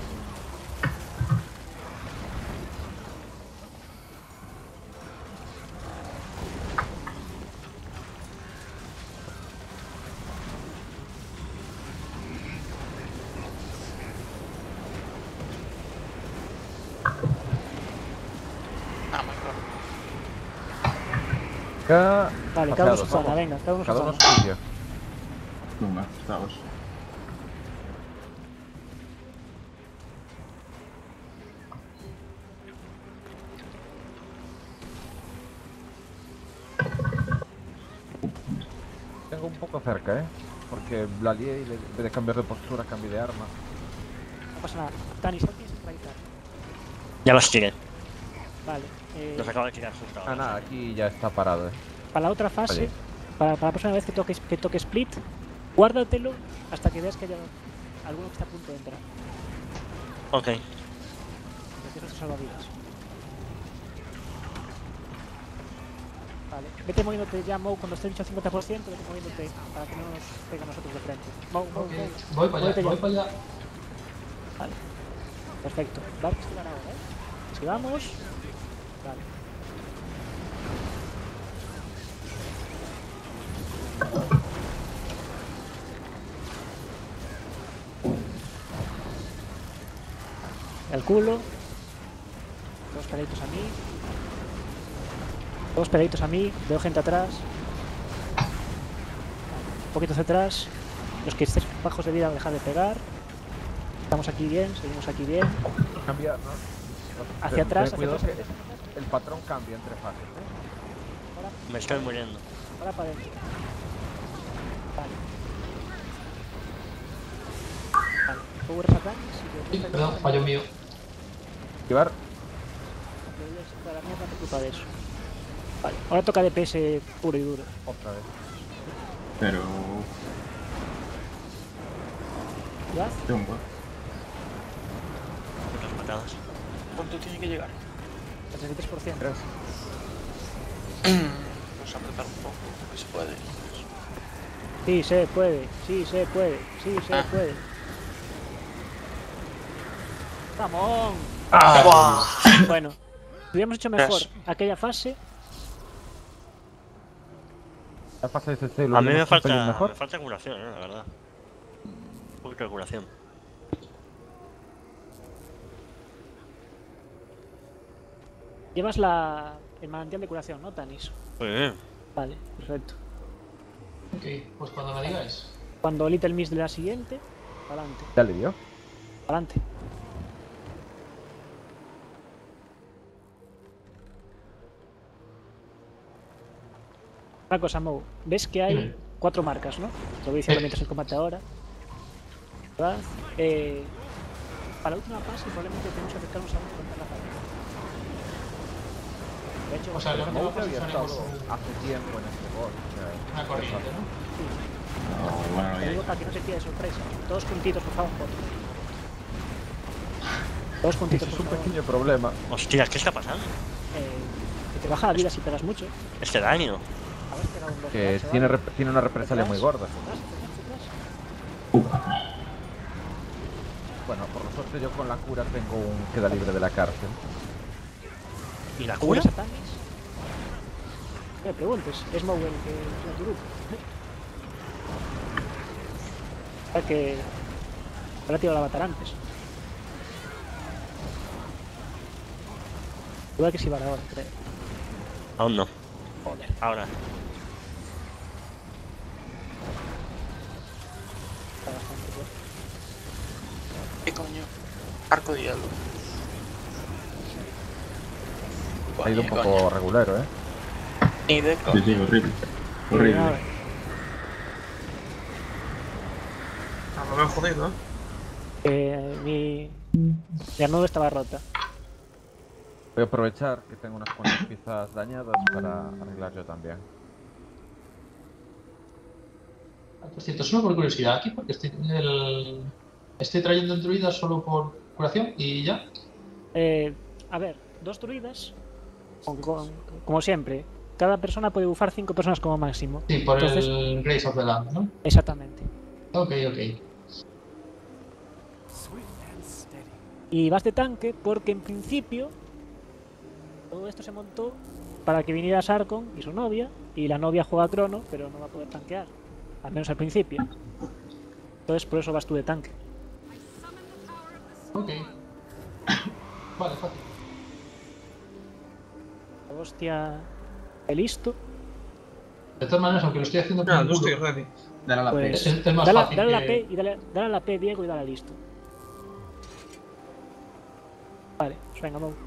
Ah, my god. Cada... Vale, cada uno paseados, su zona, vamos. venga, cada uno su Cada uno zona. su sitio. Venga, estados. Tengo un poco cerca, ¿eh? Porque la lié y le- en vez de cambiar de postura, cambié de arma. No pasa nada. Tani, solo tienes que traitar. Ya los tiré. Vale. Eh, Los acabo de tirar justo ahora. Ah, nada, aquí ya está parado, ¿eh? para la otra fase, Vale. para, para la próxima vez que toques que toque split, guárdatelo hasta que veas que haya alguno que está a punto de entrar. Ok. Porque eso te salva vidas. Vale. Vete moviéndote ya, Moe, cuando esté dicho al cincuenta por ciento, vete moviéndote para que no nos pegue a nosotros de frente. Moe, Moe, Ok, Moe. voy para Muévete allá, ya. voy para allá. Vale. Perfecto. Vamos a esquivar ahora, ¿eh? Esquivamos. Vale. El culo. Dos pegaditos a mí. Dos pegaditos a mí. Veo gente atrás. Un poquito hacia atrás. Los que estéis bajos de vida, dejad de pegar. Estamos aquí bien, seguimos aquí bien. Cambia, ¿no? Hacia Ten- atrás, ten hacia cuidado atrás. que el patrón cambia entre fases, ¿eh? Ahora, Me estoy muriendo. ahora para adentro. Vale. Vale. Power Satan, si Sí, perdón, fallo mío. Esquivar. para la mierda por culpa de eso. Vale, ahora toca D P S puro y duro. Otra vez. Pero... ¿Ya? Tengo. Muchas patadas. ¿Cuánto tiene que llegar? El treinta y tres por ciento. Tres. Vamos a apretar un poco, que se puede. Sí, se puede, sí, se puede, sí, se Ah. puede. ¡Ramón! Bueno, si hubiéramos hecho mejor Tras. aquella fase, La fase de C C A mí lo me hemos falta, conseguido mejor. me falta curación, eh, la verdad. Un poquito de curación. llevas la, el manantial de curación, ¿no, Tanis? Muy bien. Vale, perfecto. Ok, pues cuando me digáis. Cuando Little Miss de la siguiente, adelante, Ya le dio. adelante. Una cosa, Mo, ves que hay Dime. cuatro marcas, ¿no? Te voy diciendo Sí. mientras el combate ahora. ¿Verdad? Eh, para la última fase probablemente tenemos que acercarnos a un contra la pared. De hecho, O sea, lo vamos a que Moe vamos a había hacer estado es hace tiempo en este gol. o sea, una corriente, ¿no? No, bueno, Te ya. digo para que no te pille de sorpresa. Todos juntitos, por favor. Joder. Todos Ese juntitos, es por un favor. pequeño problema. Hostias, ¿qué está pasando? Eh, que te baja la vida si pegas mucho. Este daño. Habrás pegado un dos Que de dash, tiene, ¿vale? rep- tiene una represalia muy gorda. Atrás, atrás, atrás. Bueno, por suerte yo con la cura tengo un queda libre de la cárcel. ¿Y la cura? ¿Curas a tanques? No me preguntes, es Mowen que es la Turuk. Para que... Ahora tiro la matar antes. Igual que si va ahora, creo. Aún no. Joder. Ahora. Está bastante fuerte. ¿Qué coño? Arco de hielo. Ha ido un Coño, poco coño. regulero, ¿eh? Ni de Sí, coño. sí, horrible. Y Horrible. nada, Ah, lo veo jodido, ¿eh? eh, mi... Mi armadura estaba rota. Voy a aprovechar que tengo unas cuantas piezas dañadas para arreglar yo también. Ah, por cierto, solo por curiosidad, aquí porque estoy, el... estoy trayendo druidas solo por curación y ya. Eh, a ver, dos druidas, con- con- como siempre, cada persona puede bufar cinco personas como máximo. Sí, por Entonces- el Grace of the Land, ¿no? Exactamente. Ok, ok. Y vas de tanque porque en principio todo esto se montó para que viniera Sarkon y su novia, y la novia juega a Crono, pero no va a poder tanquear, al menos al principio. Entonces por eso vas tú de tanque. Ok. Vale, fácil. Hostia, listo. De todas maneras, aunque lo estoy haciendo con Nada, el no estoy culo, ready. Dale a la Pues- P. es, es más Dale, fácil dale a la que- P y dale, dale a la P Diego y dale a listo. Vale, pues venga, vamos.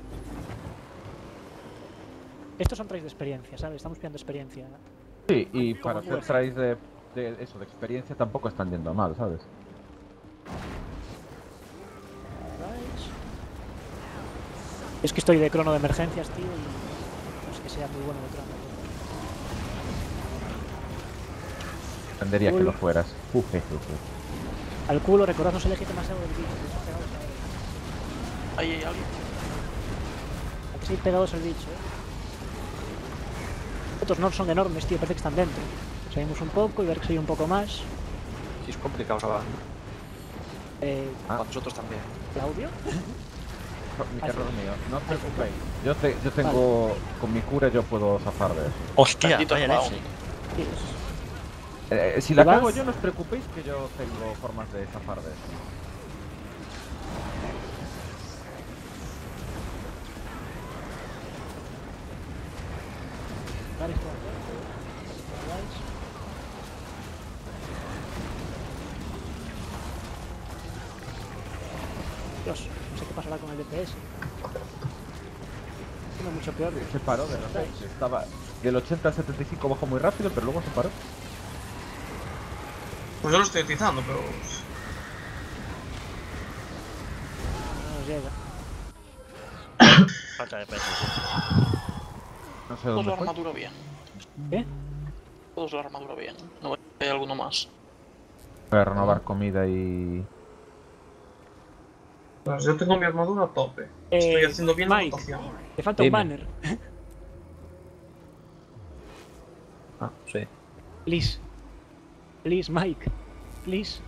Estos son trays de experiencia, ¿sabes? Estamos pillando experiencia. Sí, y para ¿Cómo hacer fue? tries de, de eso, de experiencia tampoco están yendo mal, ¿sabes? Trays. Es que estoy de crono de emergencias, tío, y no es que sea muy bueno de crono. Entendería que Uy. lo fueras. Uf, uf, uf. Al culo, recordad, no se elegí demasiado del bicho. Que son pegados a él. Ahí hay alguien. Hay que seguir pegados al bicho, eh. Estos no son enormes, tío, parece que están dentro. Seguimos un poco y ver que se hay un poco más. Sí, es complicado, ¿sabes? Eh, Ah. Para nosotros también. Claudio. Mi Ah, error sí. mío, no os preocupéis. Yo, te, yo tengo. Con mi cura yo puedo zafar de eso. ¡Hostia! Bendito Vaya Raúl. leche. Tíos. Eh, si la ¿Vas? cago yo, no os preocupéis que yo tengo formas de zafar de eso. Vale, esto va a ser. Vais. Dios, no sé qué pasará con el D P S. No mucho peor. Se paró de repente. Estaba del ochenta al setenta y cinco bajó muy rápido, pero luego se paró. Pues yo lo estoy utilizando, pero. No nos llega. Falta de peso. No sé Todos dónde la fue. armadura bien. ¿Qué? Todos la armadura bien. No hay alguno más. Voy a renovar comida y. Pues yo tengo mi armadura a tope. Estoy Eh, haciendo bien la Mike, rotación. te falta Dime. un banner. Ah, sí. Please. Please, Mike. Please.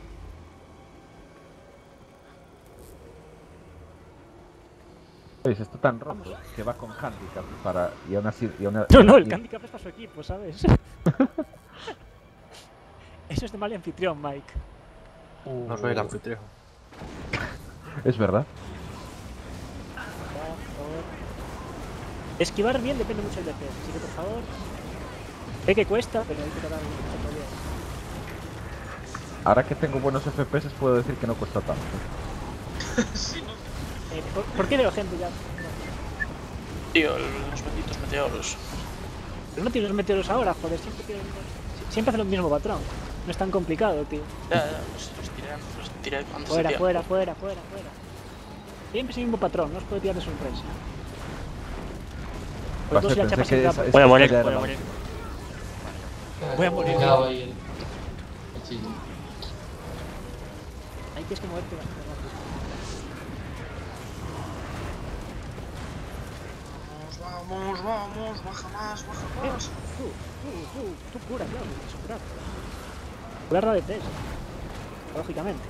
Oye, está tan roto que va con handicap para. Y aún así. Y aún, No, no, el y- handicap es para su equipo, ¿sabes? Eso es de mal anfitrión, Mike. No soy el anfitrión. Es verdad. Por favor. Esquivar bien depende mucho del D P S, así que por favor. Sé que cuesta, pero hay que tratar de hacerlo bien. Ahora que tengo buenos F P S puedo decir que no cuesta tanto. Eh, ¿por, ¿Por qué veo gente ya? Tío, el- los benditos meteoros. Pero no tienes los meteoros ahora, joder, siempre, tienen- siempre hacen el mismo patrón. No es tan complicado, tío. Ya, ya, los, los tiré, los tiré antes de Fuera, tiempo. fuera, fuera, fuera, fuera. Siempre es el mismo patrón, no os puede tirar de sorpresa. Los Va, dos sí, ya pensé chapas que en esa- trapo. esa Voy a morir, ya era voy a la- morir. Voy a morir. Me he quedado ahí el, el chile. Hay que es que moverte bastante rápido. Vamos, vamos, vamos. Baja más, baja Eh, más. tú, tú, tú, tú cura, claro, tienes que curar. Curar la D P S. Lógicamente.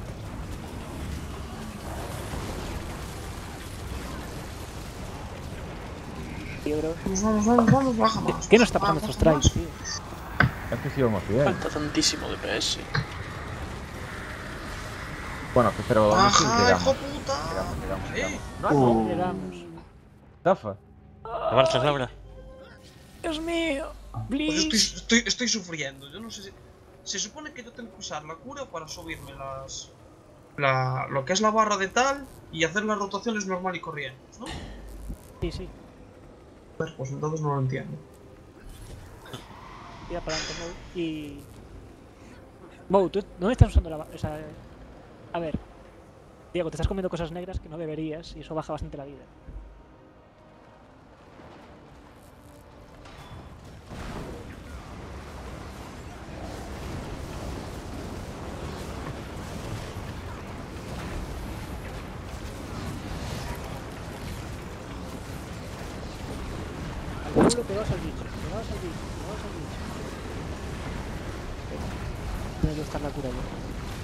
Yo creo... Vamos, vamos, vamos, vamos, baja más. ¿Qué nos está baja pasando más, estos baja tries, más. tío? Es que sí vamos bien. Falta tantísimo D P S. Bueno, que- pero aún así Baja, llegamos. hijo puta. Llegamos, llegamos, Eh, llegamos. Uh, Llegamos. Zafa. ¿Te marchas, Laura? Dios mío. Pues estoy, Please. estoy, estoy sufriendo. Yo no sé si... Se supone que yo tengo que usar la cura para subirme las... La, lo que es la barra de tal y hacer las rotaciones normal y corrientes, ¿no? Sí, sí. Pues, pues entonces no lo entiendo. Tira para adelante, Mou. Y... Mou, ¿tú dónde estás usando la... ba- O sea... A ver. Diego, te estás comiendo cosas negras que no deberías y eso baja bastante la vida. Al culo te vas al bicho, te vas al bicho, te vas al bicho. Tiene que estar la cura ya.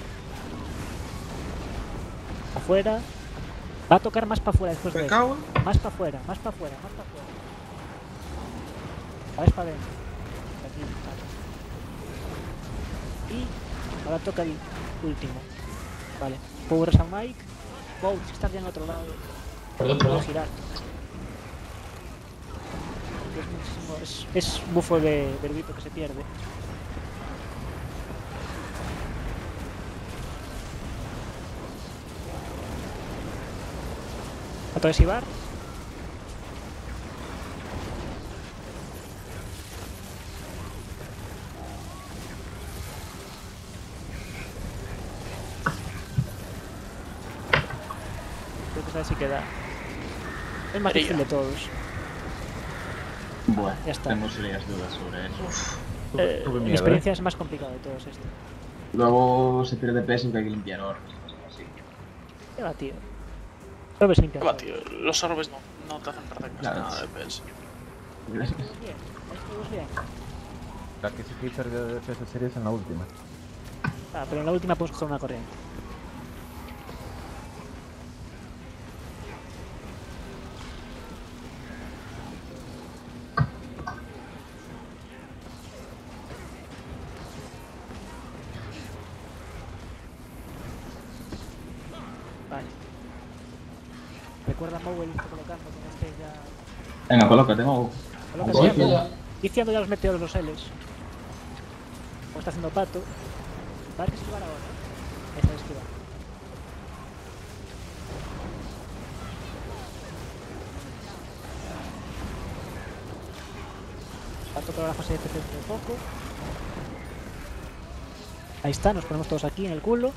Afuera. Va a tocar más para afuera después de Me eso. cago en... Más para afuera, más para afuera, más para afuera. Ahora es para adentro. Aquí, vale. Y ahora toca el último. Vale. Power Sound Mike. Wow, si estás ya en otro lado. Perdón, Puedo perdón. girar. Es muchísimo. Es, es bufo de, del grito que se pierde. Otro es Ibar. Creo que esta vez sí queda. El más difícil de todos. Bueno, Ya está. tengo serias dudas sobre eso. Eh, tuve mi miedo, experiencia es más complicado de todos estos. Luego se pierde peso que hay que limpiar orbes y cosas así. ¿Qué va, tío? Lo ves limpiar. Va, tío, los orbes no, no te hacen perder casi Claro. nada de D P S. Gracias. Bien, estamos bien. La que sí que perdió de D P S series en la última. Ah, pero en la última podemos coger una corriente. Vale. Recuerda Moe el está colocando con este ya. Venga, colócate, Mau. Colócate Voy ya, para Moe. allá. Diciendo ya los meteoros, los Ls. Como está haciendo Pato. Va a haber que esquivar ahora. Esa es esquivar. Pato toda la fase de P C dentro de poco. Ahí está, nos ponemos todos aquí en el culo.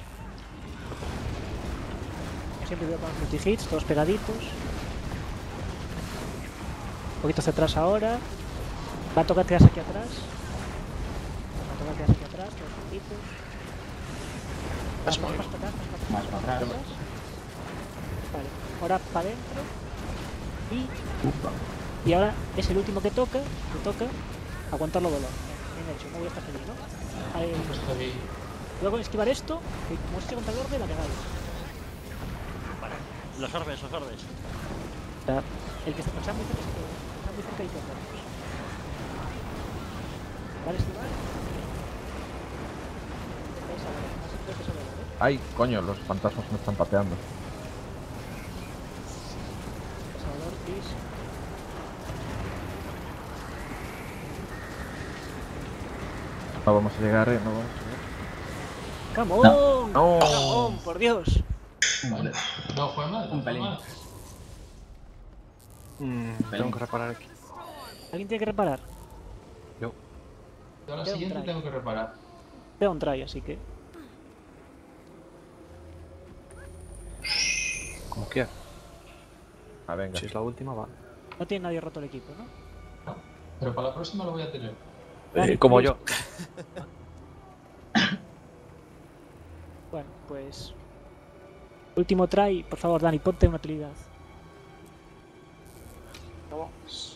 Siempre voy con los multi-hits, todos pegaditos. Un poquito hacia atrás ahora. Va a tocar quedarse aquí atrás. Va a tocar quedarse aquí atrás, todos juntitos. Más, Es más, muy más para atrás, más para Más atrás, para atrás. Vale, ahora para adentro. Y, Ufa. y ahora es el último que toca. Que toca aguantarlo dolor. Bien hecho, no voy a estar feliz, ¿no? Ahí, Estoy... luego esquivar esto. Y como esté contra el borde, la cagáis. Vale. Los orbes, los orbes. O sea, el que está está muy cerca, está muy cerca y toca. Vale, esquivar. Esa, vale, creo que eso lo vale. Ay, coño, los fantasmas me están pateando. Pasador, please. No vamos a llegar, eh, no vamos a ¡Come on! llegar. No. ¡Come on, por Dios! Vale. No, fue mal. Un fue pelín. mal. Mm, tengo que reparar aquí. ¿Alguien tiene que reparar? Yo a la Tengo un siguiente try. tengo que reparar. Tengo un try, así que... Como quiera. Ah, venga. Si es la última, vale. No tiene nadie roto el equipo, ¿no? No, pero para la próxima lo voy a tener. Vale, Eh, como pues- yo. Bueno, pues... Último try, por favor, Dani, ponte una utilidad. Vamos.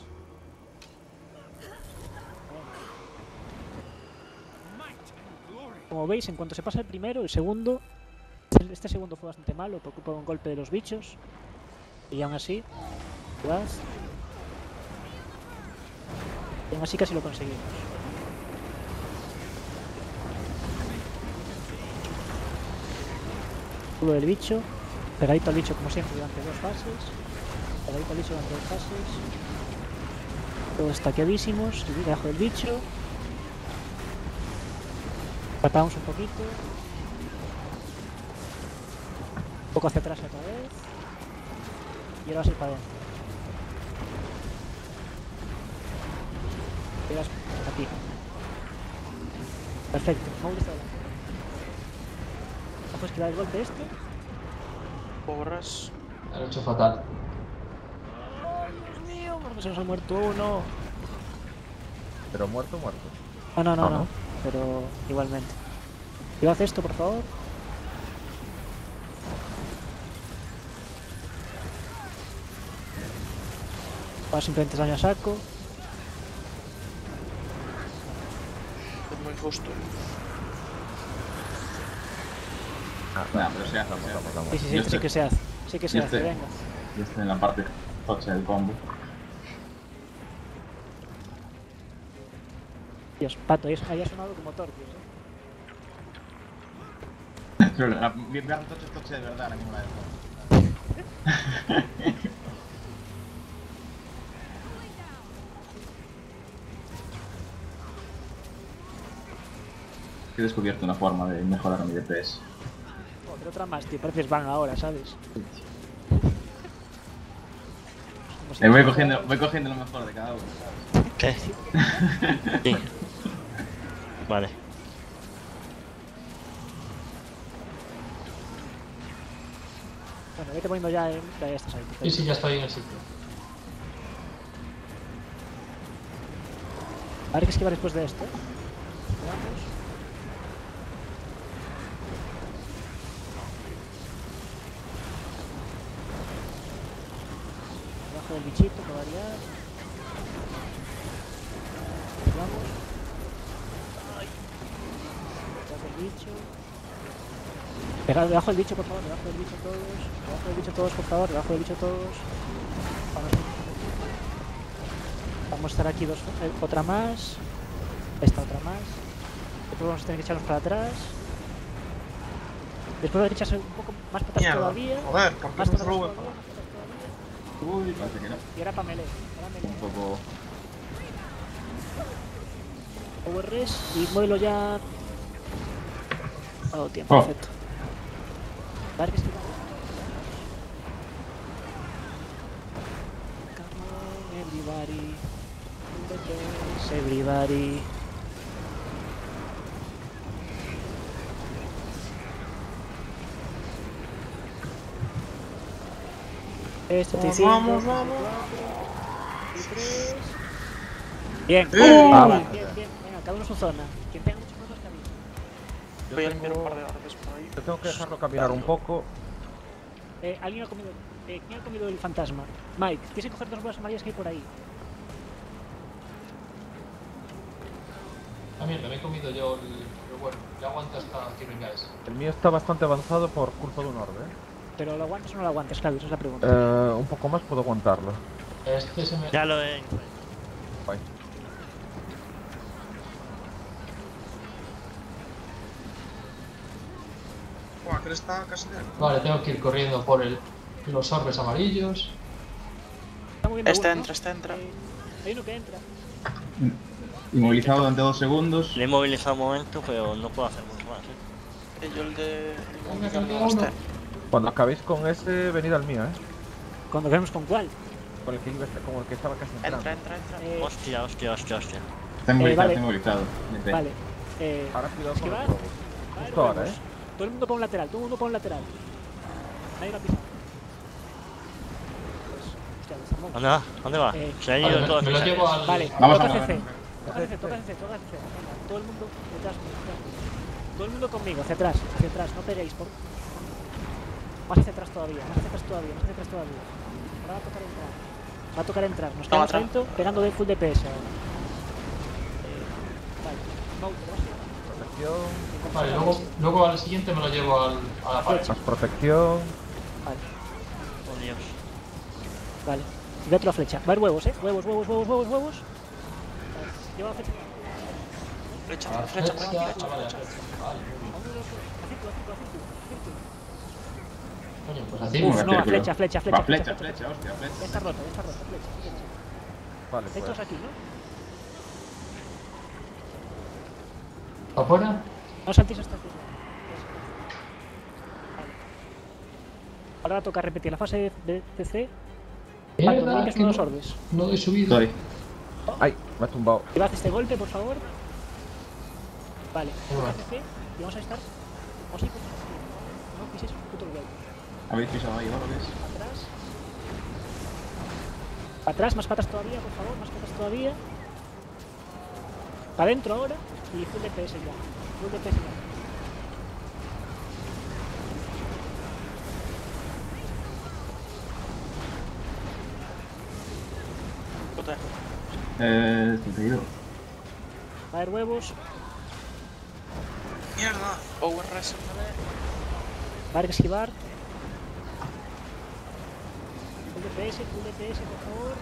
Como veis, en cuanto se pasa el primero, el segundo... Este segundo fue bastante malo, por culpa de un golpe de los bichos. Y aún así... Jugad. Y aún así casi lo conseguimos. Escudo del bicho. Pegadito al bicho como siempre durante dos fases. Pegadito al bicho durante dos fases. Todos estaqueadísimos. Debajo del bicho. Tratamos un poquito. Un poco hacia atrás otra vez. Y ahora vas a ir para adentro. Y ahora aquí. Perfecto. Vamos de adelante. ¿No puedes quitar el golpe este? Porras. Me lo he hecho fatal. ¡Ay, Dios mío! ¿Por qué se nos ha muerto uno? Pero muerto, muerto. Ah, no, no, Ah, no. ¿no? Pero igualmente. ¿Y haz esto, por favor? Ahora simplemente daño a saco. Es muy justo. Bueno, pero se hace, se hace. Vamos, vamos. Sí, sí, sí, Yo sí estoy- que se hace. Sí que se yo hace, estoy- venga. Yo estoy en la parte tocha del combo. Dios, Pato, ahí ahí ha sonado como Tortios, eh. Pero la mi parte tocha es tocha de verdad, la misma de todo. He descubierto una forma de mejorar mi D P S. Joder, otra más, tío. Pareces van ahora, ¿sabes? Como si Eh, voy, no cogiendo, fuera- voy cogiendo lo mejor de cada uno, ¿sabes? ¿Qué? Sí. Vale. Bueno, vete poniendo ya en... Ya estás ahí. Sí, perfecto. sí, ya estoy en el sitio. Habrá que esquivar después de esto. Vamos. Debajo del bichito, para variar. Vamos. Ay. Debajo del bicho. Pegad debajo del bicho, por favor. Debajo del bicho todos. Debajo del bicho todos, por favor. Debajo del bicho todos. Vamos. Vamos a estar aquí dos, eh, otra más. Esta otra más. Después vamos a tener que echarnos para atrás. Después hay que echarse un poco más para atrás Mierda. todavía. Joder, ¿por qué Más no para te lo atrás voy todavía, a más para atrás todavía. Uy, parece que no. Y ahora para melee. Ahora melee. Un poco... Power res y muévelo ya. Ha dado tiempo, Oh. perfecto. Vale, que esquivamos. Come on, everybody. Yes, everybody. Este te Vamos, vamos. Bien, ¡Eh! bien, Ah, bien, vale. bien, bien. Venga, cada uno su zona. Quien tenga muchos puntos que avise. Yo Voy a limpiar un tengo- par de árboles por ahí. Yo tengo que dejarlo caminar un poco. Eh, ¿Alguien ha comido? Eh, ¿Quién ha comido el fantasma? Mike, tienes que coger dos bolas amarillas que hay por ahí. Ah, mierda, me he comido yo el... Pero bueno, ya aguanta hasta que vengáis. El mío está bastante avanzado por culpa de un orbe. ¿eh? ¿Pero lo aguantas o no lo aguantas, Claudio? Esa es la pregunta. Eh, un poco más puedo aguantarlo. Este se me... Ya lo he. Guay. Buah, que está casi de... Vale, tengo que ir corriendo por el... los orbes amarillos. Está moviendo Este uno, ¿no? entra, este entra. Eh, hay uno que entra. Inmovilizado durante dos segundos. Le he movilizado un momento, pero no puedo hacer mucho más. ¿eh? Y yo el de... Venga, que me queda Este. uno. Cuando acabéis con ese, venid al mío, ¿eh? Cuando vemos con cuál. Con el que, iba, con el que estaba casi entrando. Entra, entra, entra. Eh, Hostia, hostia, hostia, hostia. Está inmovilizado, vale. está inmovilizado. Vete. vale. Eh, Ahora cuidado con esquivar. los huevos. A ver, Justo ahora, huevos. ¿eh? Todo el mundo para un lateral, todo el mundo para un lateral. Nadie lo ha pisado. Pues, hostia, desarmó. ¿Dónde va? ¿Dónde va? Eh, Se han Vale, ido me, todos me los lo llevo al... Vale, Vamos toca a C ver. C. Toca C C, toca C C, toca C C. Venga, todo el mundo detrás mío, detrás mío. Todo el mundo conmigo, hacia atrás, hacia atrás, no peguéis. Por... Más hacia atrás todavía, más hacia atrás todavía, más hacia atrás todavía. Ahora va a tocar entrar. Va a tocar entrar, nos quedamos atrás. adentro pegando de full D P S ahora. Eh, vale, no, te vas a llevar. Protección. Vale, luego, luego al siguiente me lo llevo al, a la pared. Más protección. Vale, Oh, Dios. vale. Dentro la flecha. Va a haber huevos, eh. Huevos, huevos, huevos, huevos, huevos. Vale. Lleva la flecha. Flecha, A la flecha, flecha. flecha, Ah, flecha, vale, a la flecha. flecha. Vale, muy bien. A uno de los dos. A círculo, a círculo, a círculo, a círculo. Coño, pues así. Uf, Venga, no, a círculo. flecha, flecha, flecha. Va, flecha, flecha, hostia, Ya flecha. está rota, ya está rota, flecha, flecha. Vale, Estáis pues. todos aquí, ¿no? ¿Afuera? No saltéis hasta aquí. Vale. Ahora toca repetir la fase de C C. Pato, Mierda, ¿no limpias que con los no- orbes? No he subido. Estoy. Ay, me ha tumbado. Llevad este golpe, por favor. Vale, Muy toca bien. C C y vamos a estar... Vamos a ir por no piséis un puto golpe. Habéis pisado ahí, ¿no? ¿Ves? Atrás. Para atrás, más patas todavía, por favor, más patas todavía. Para adentro ahora y full D P S ya. Full D P S ya. Joder. Eh, treinta y dos. Va a haber huevos. Mierda. Power Reset, ¿vale? Va a haber que esquivar. Full D P S, full D P S, por favor.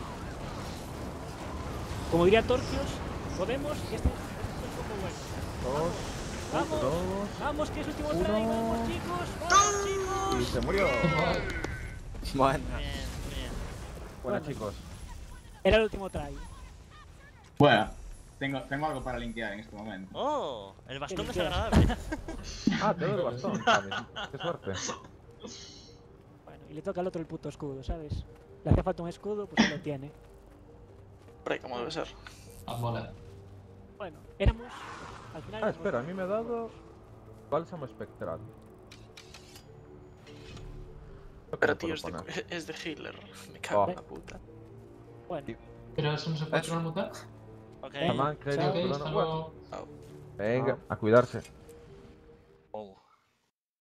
Como diría Torcios, podemos y este, este es un poco bueno. Dos, Vamos, dos. vamos, que es último uno. try, vamos chicos, vamos chicos. Y se murió. Bueno. Bien, bien. Bueno, Bueno. chicos. Era el último try. Bueno, tengo, tengo algo para linkear en este momento. Oh, el bastón Qué desagradable. Ah, te doy el bastón. también. Qué suerte. Bueno, y le toca al otro el puto escudo, ¿sabes? Le hace falta un escudo, pues lo tiene. Por ahí, como debe ser. Ah, mola. Bueno, éramos... Al final... Ah, éramos- espera, a mí me ha dado bálsamo espectral. Creo que Pero lo tío, puedo es de, poner. es de healer. Me cago en Oh. la puta. Bueno, Pero eso no se puede ¿Ves? transmutar. Ok. Venga. Tamán, Chao. Crane, Ok, Corona, hasta bueno. luego. Venga, a cuidarse. Oh.